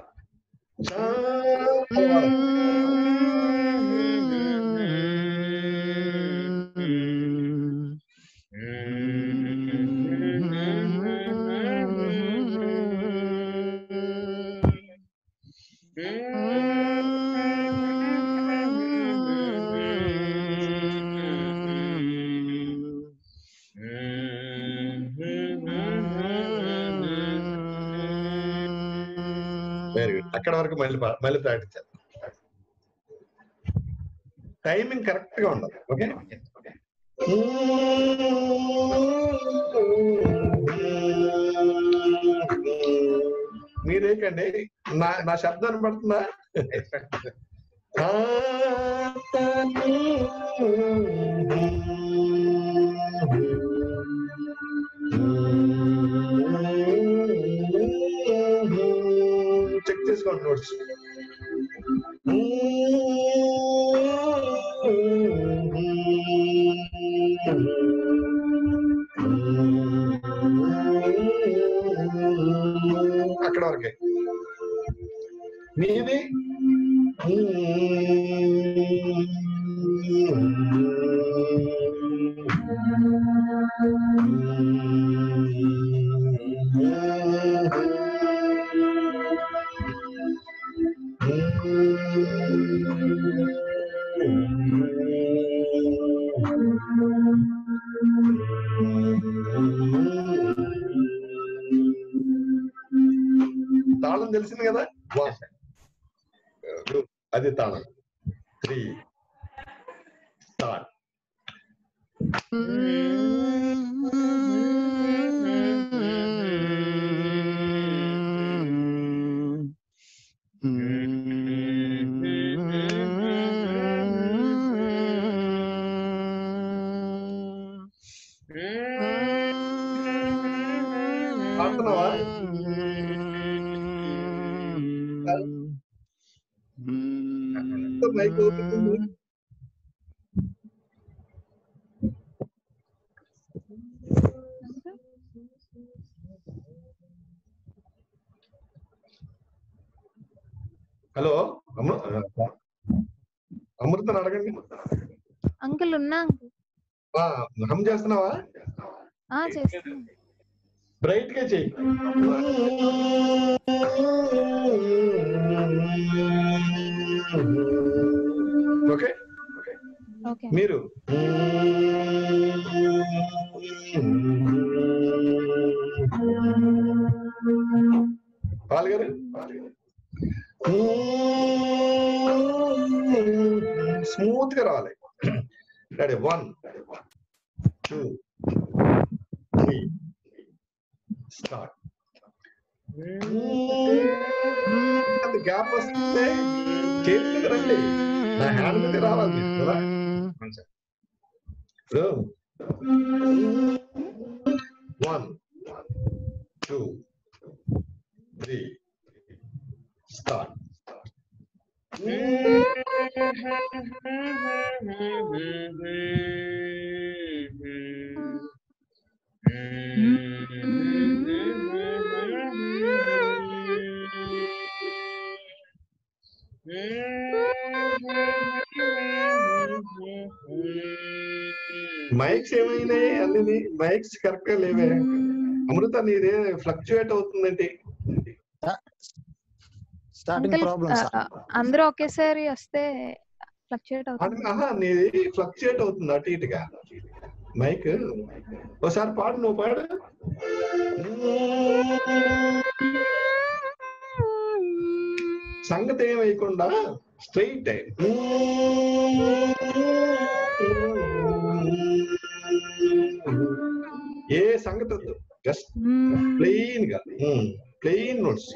Very good. అక్కడ వరకు మళ్ళీ మళ్ళీ ప్రాక్టీస్ చేద్దాం. టైమింగ్ కరెక్ట్ గా ఉండాలి. ఓకే మీరేకండి నా నా శబ్దాన్ని పడుతుందా? చెక్ చేసుకోండి నోట్స్. అక్కడ వరకే మీది. తాళం తెలిసింది కదా, అది తాళం. త్రీ చేస్తున్నావా? మైక్ ఓపెన్ ఉంది. హలో అమృతను అడగండి. అంకుల్ ఉన్నా హమ్ చేస్తున్నావా? చేస్తున్నా. బ్రైట్ గా చెయ్యి. ఓకే మీరు పాల్గారు స్మూత్ గా రావాలి. Ready one two three start. Gap వస్తే చేతికి రండి, నా హ్యాండ్ మీద రావాలి కదా. ఇప్పుడు one two three start. Mikes ఏమైనాయి? అన్ని మైక్స్ కరెక్ట్ గా లేవే. అమృత నీదే ఫ్లక్చుయేట్ అవుతుందండి. అందరూ ఒకేసారి వస్తే ఫ్లక్చుయేట్ అవుతుంది. నీది ఫ్లక్చుయేట్ అవుతుంది అటు ఇటుగా మైక్. ఒకసారి పాడు, నువ్వు పాడు. సంగతి ఏమైకుండా స్ట్రైట్ ఏ సంగతి వద్దు, జస్ట్ ప్లెయిన్ గా ప్లెయిన్ నోట్స్.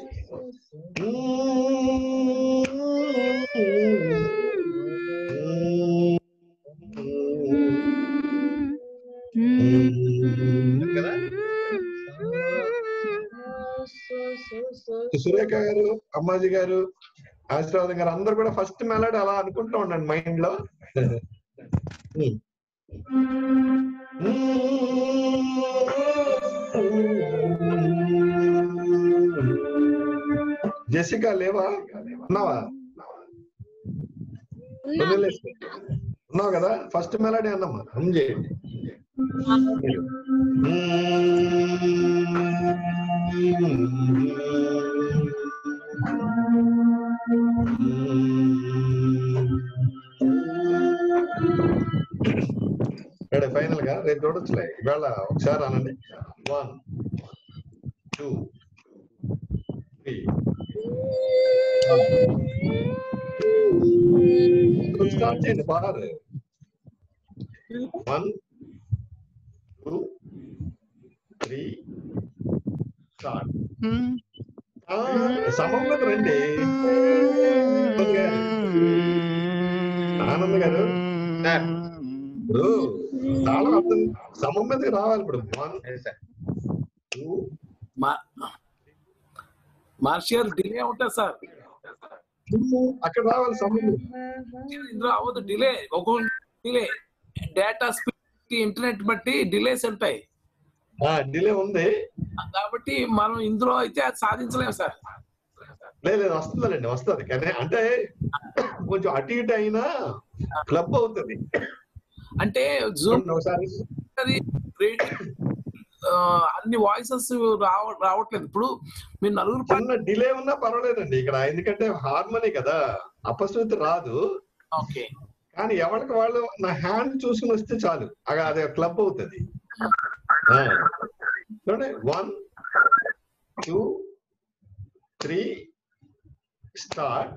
సురేఖ గారు, అమ్మాజీ గారు, ఆశీర్వాదం గారు అందరు కూడా ఫస్ట్ మెలడీ అలా అనుకుంటూ ఉండండి మైండ్ లో. జెసికా లేవా? ఉన్నావా? ఉన్నావు కదా. ఫస్ట్ మెలడీ అన్నమ్మా, హమ్ చేయండి. రెడీ ఫైనల్ గా రేపు చూడొచ్చులే, ఇవాళ ఒకసారి అనండి. వన్ టూ త్రీ స్టార్ట్ చేయండి. Bar one two three start. సమం మీద రండి. ఆనంద్ గారు ఇప్పుడు చాలా అర్థం, సమం మీదకి రావాలి. ఇప్పుడు వన్ టూ మార్షియల్ డిలే ఉంటుంది సార్, అక్కడ రావాలి. సమం ఇందులో అవ్వదు డిలే. ఒక్కొక్క డిలే డేటా స్పీడ్, ఇంటర్నెట్ బట్టి డిలేస్ ఉంటాయి. డిలే ఉంది కాబట్టి మనం ఇందులో అయితే అది సాధించలేము సార్. లేదు వస్తుందండి, వస్తుంది. కానీ అంటే కొంచెం అటు ఇటు అయినా క్లబ్ అవుతుంది. అంటే జూమ్ అన్ని వాయిసెస్ రావట్లేదు. ఇప్పుడు మీరు నలుగురు చిన్న డిలే ఉన్నా పర్వాలేదండి ఇక్కడ, ఎందుకంటే హార్మోనీ కదా, అపశృతి రాదు. ఓకే, కానీ ఎవరికి వాళ్ళు నా హ్యాండ్ చూసుకుని వస్తే చాలు, అదే క్లబ్ అవుతుంది. చూడండి వన్ టూ త్రీ స్టార్ట్.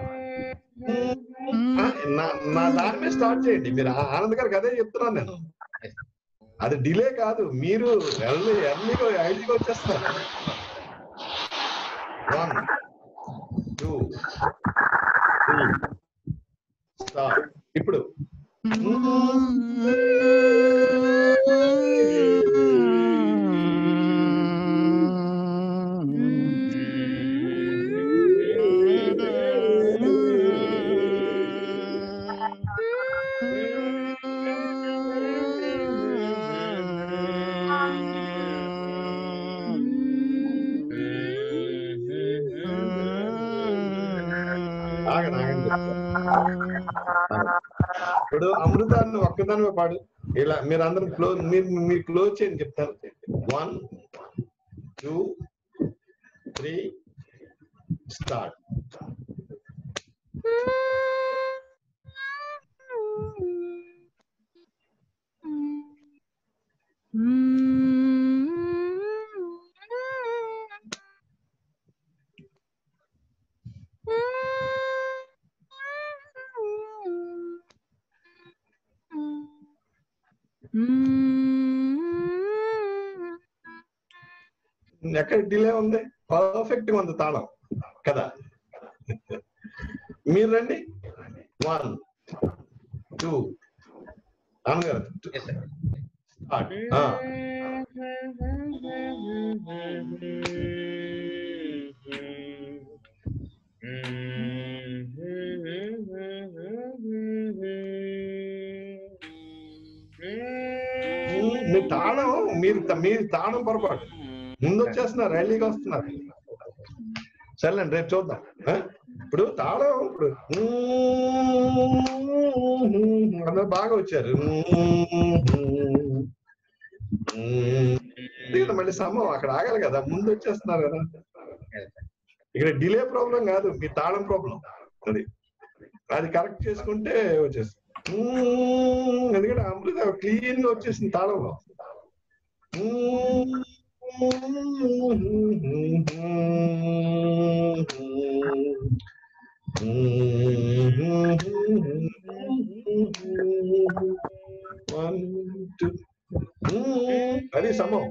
నా దాని మీద స్టార్ట్ చేయండి. మీరు ఆనంద్ గారికి అదే చెప్తున్నాను నేను. అది డిలే కాదు, మీరు ఎర్లీ ఎర్లీగా ఐదుగా వచ్చేస్తారు. One two three start. ఇప్పుడు ఇప్పుడు అమృతాన్ని ఒక్కదానివే పాడు. ఇలా మీరు అందరం క్లోజ్, మీరు మీరు క్లోజ్ చేయండి చెప్తాను. One two three start. ఎక్కడ డిలే ఉంది? పర్ఫెక్ట్ గా ఉంది తాళం కదా. మీరు రండి. వన్ టూ అన్నగారు స్టార్ట్. మీ తాళం మీరు మీరు తాళం పొరపాటు. ముందు వచ్చేస్తున్నారు, రైలీగా వస్తున్నారు. సరేలేండి, రేపు చూద్దాం. ఇప్పుడు తాళం ఇప్పుడు అందరూ బాగా వచ్చారు. మళ్ళీ సమం అక్కడ ఆగాలి కదా, ముందు వచ్చేస్తున్నారు కదా. ఇక్కడ డిలే ప్రాబ్లం కాదు, మీ తాళం ప్రాబ్లం. అది అది కరెక్ట్ చేసుకుంటే వచ్చేస్తుంది. ఎందుకంటే అమృత క్లీన్ గా వచ్చేసింది తాళంలో. అది సమం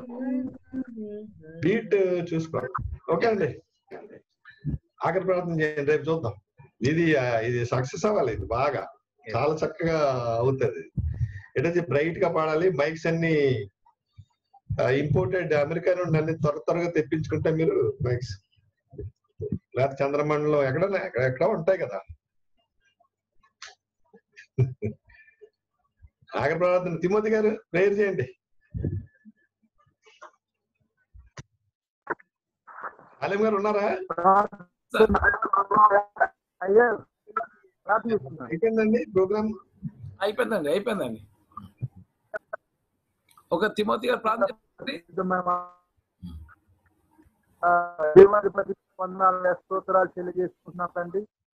బీట్ చూసుకో. ఓకే అండి, ఆఖరి ప్రార్థన చేయండి, రేపు చూద్దాం. ఇది ఇది సక్సెస్ అవ్వాలి, ఇది బాగా చాలా చక్కగా అవుతుంది. ఏంటంటే బ్రైట్ గా పాడాలి. మైక్స్ అన్ని ఇంపోర్టెడ్ అమెరికా నుండి అన్ని త్వర త్వరగా తెప్పించుకుంటే మీరు మైక్స్, లేకపోతే చంద్రమండలం ఎక్కడన్నా ఎక్కడ ఉంటాయి కదా. ఆఖరి ప్రార్థన తిమోతి గారు ప్రేయర్ చేయండి. అలీం గారు ఉన్నారా? అయిపోయిందండి ప్రోగ్రామ్? అయిపోయిందండి అయిపోయిందండి ఒక తిమోతి గారు ప్రార్థన. దేవాధిపతి వందనాలు స్తోత్రాలు తెలియజేసుకుంటున్నాం తండ్రి.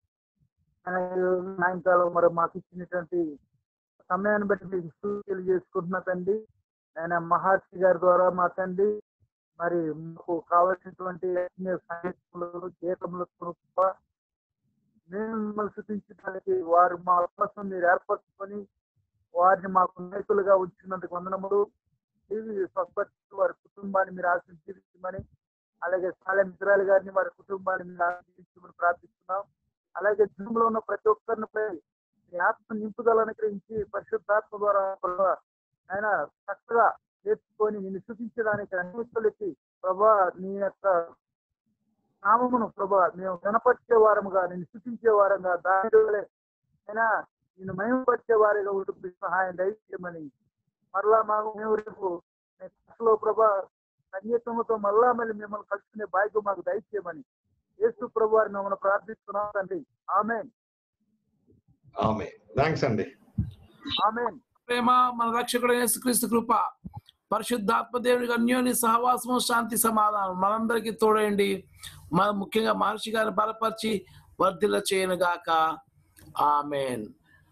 సాయంకాలం మరి మాకు ఇచ్చినటువంటి సమయాన్ని బట్టి మీకు తెలియజేసుకుంటున్నా తండ్రి. ఆయన మహర్షి గారి ద్వారా మా తండ్రి మరి మాకు కావలసినటువంటి సంగీతములు గీతములు మేము మిమ్మల్ని సృష్టించడానికి వారు మా కోసం మీరు ఏర్పరచుకొని వారిని మాకు నాయకులుగా ఉంచినందుకు వందనములు. స్వస్థపరిచి వారి కుటుంబాన్ని మీరు ఆశీర్వదించమని, అలాగే సాలెం ఇజ్రాయల్ గారిని వారి కుటుంబాన్ని మీరు ఆశీర్వదించమని ప్రార్థిస్తున్నాం. అలాగే జూమ్ లో ఉన్న ప్రతి ఒక్కరినిపై మీ ఆత్మ నింపుదల అనుగ్రహించి పరిశుద్ధాత్మ ద్వారా ఆయన చక్కగా నేర్చుకొని నిన్ను సృష్టించడానికి అనుమతులకి ప్రభా నీ యొక్క నామమును ప్రభా మేము కనపరిచే వారముగా నిన్ను సృష్టించే వారంగా దాని అయినా నిన్ను మహిమపరిచే వారిగా ఉంటుంది సహాయం దయచేయమని. మరలా మాకు మేము రేపు లో ప్రభా సంగీతంతో మళ్ళా మళ్ళీ మిమ్మల్ని కలుసుకునే భాగ్యం మాకు దయచేయమని యేసు ప్రభు వారిని మమ్మల్ని ప్రార్థిస్తున్నాం తండ్రి. ఆమేన్. ఆమేన్. థాంక్స్ అండి. ఆమేన్. ప్రేమ మన రక్షకుడు యేసుక్రీస్తు కృప, పరిశుద్ధాత్మ దేవుడి అన్యోన్య సహవాసము, శాంతి సమాధానం మనందరికీ తోడండి. మన ముఖ్యంగా మహర్షి గారిని బలపరిచి వర్ధిల్ల చేయను గాక. ఆమేన్.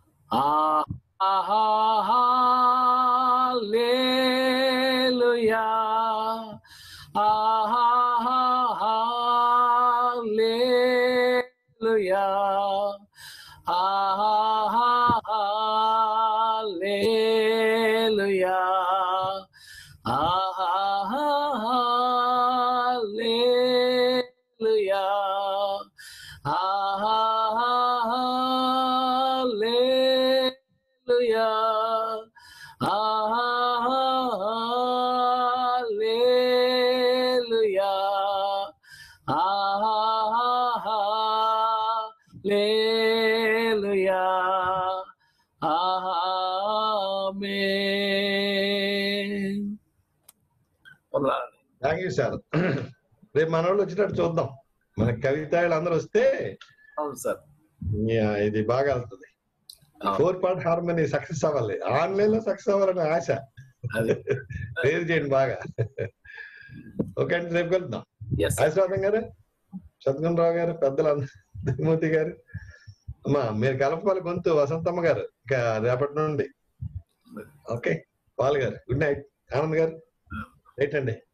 హల్లెలూయా హల్లెలూయా హల్లెలూయా హల్లెలూయా హల్లెలూయా హల్లెలూయా హల్లెలూయా ఆమేన్. Thank you sir. రేపు మన వాళ్ళు వచ్చినట్టు చూద్దాం. మన కవితాయులు అందరూ వస్తే అవును సార్, ఇది బాగా వెళ్తుంది. ఫోర్ పార్ట్ హార్మోనీ సక్సెస్ అవ్వాలి, ఆన్లైన్ లో సక్సెస్ అవ్వాలని ఆశ. ప్రేర్ చేయండి బాగా. ఓకే అండి, రేపు కలుద్దాం. ఆశీర్వాదం గారు, సత్గుణ రావు గారు, పెద్దలు తిరుమూర్తి గారు, అమ్మా మీరు కలపాలి గొంతు, వసంతమ్మ గారు ఇంకా రేపటి నుండి. ఓకే, పాల్ గారు గుడ్ నైట్, ఆనంద్ గారు రైట్ అండి.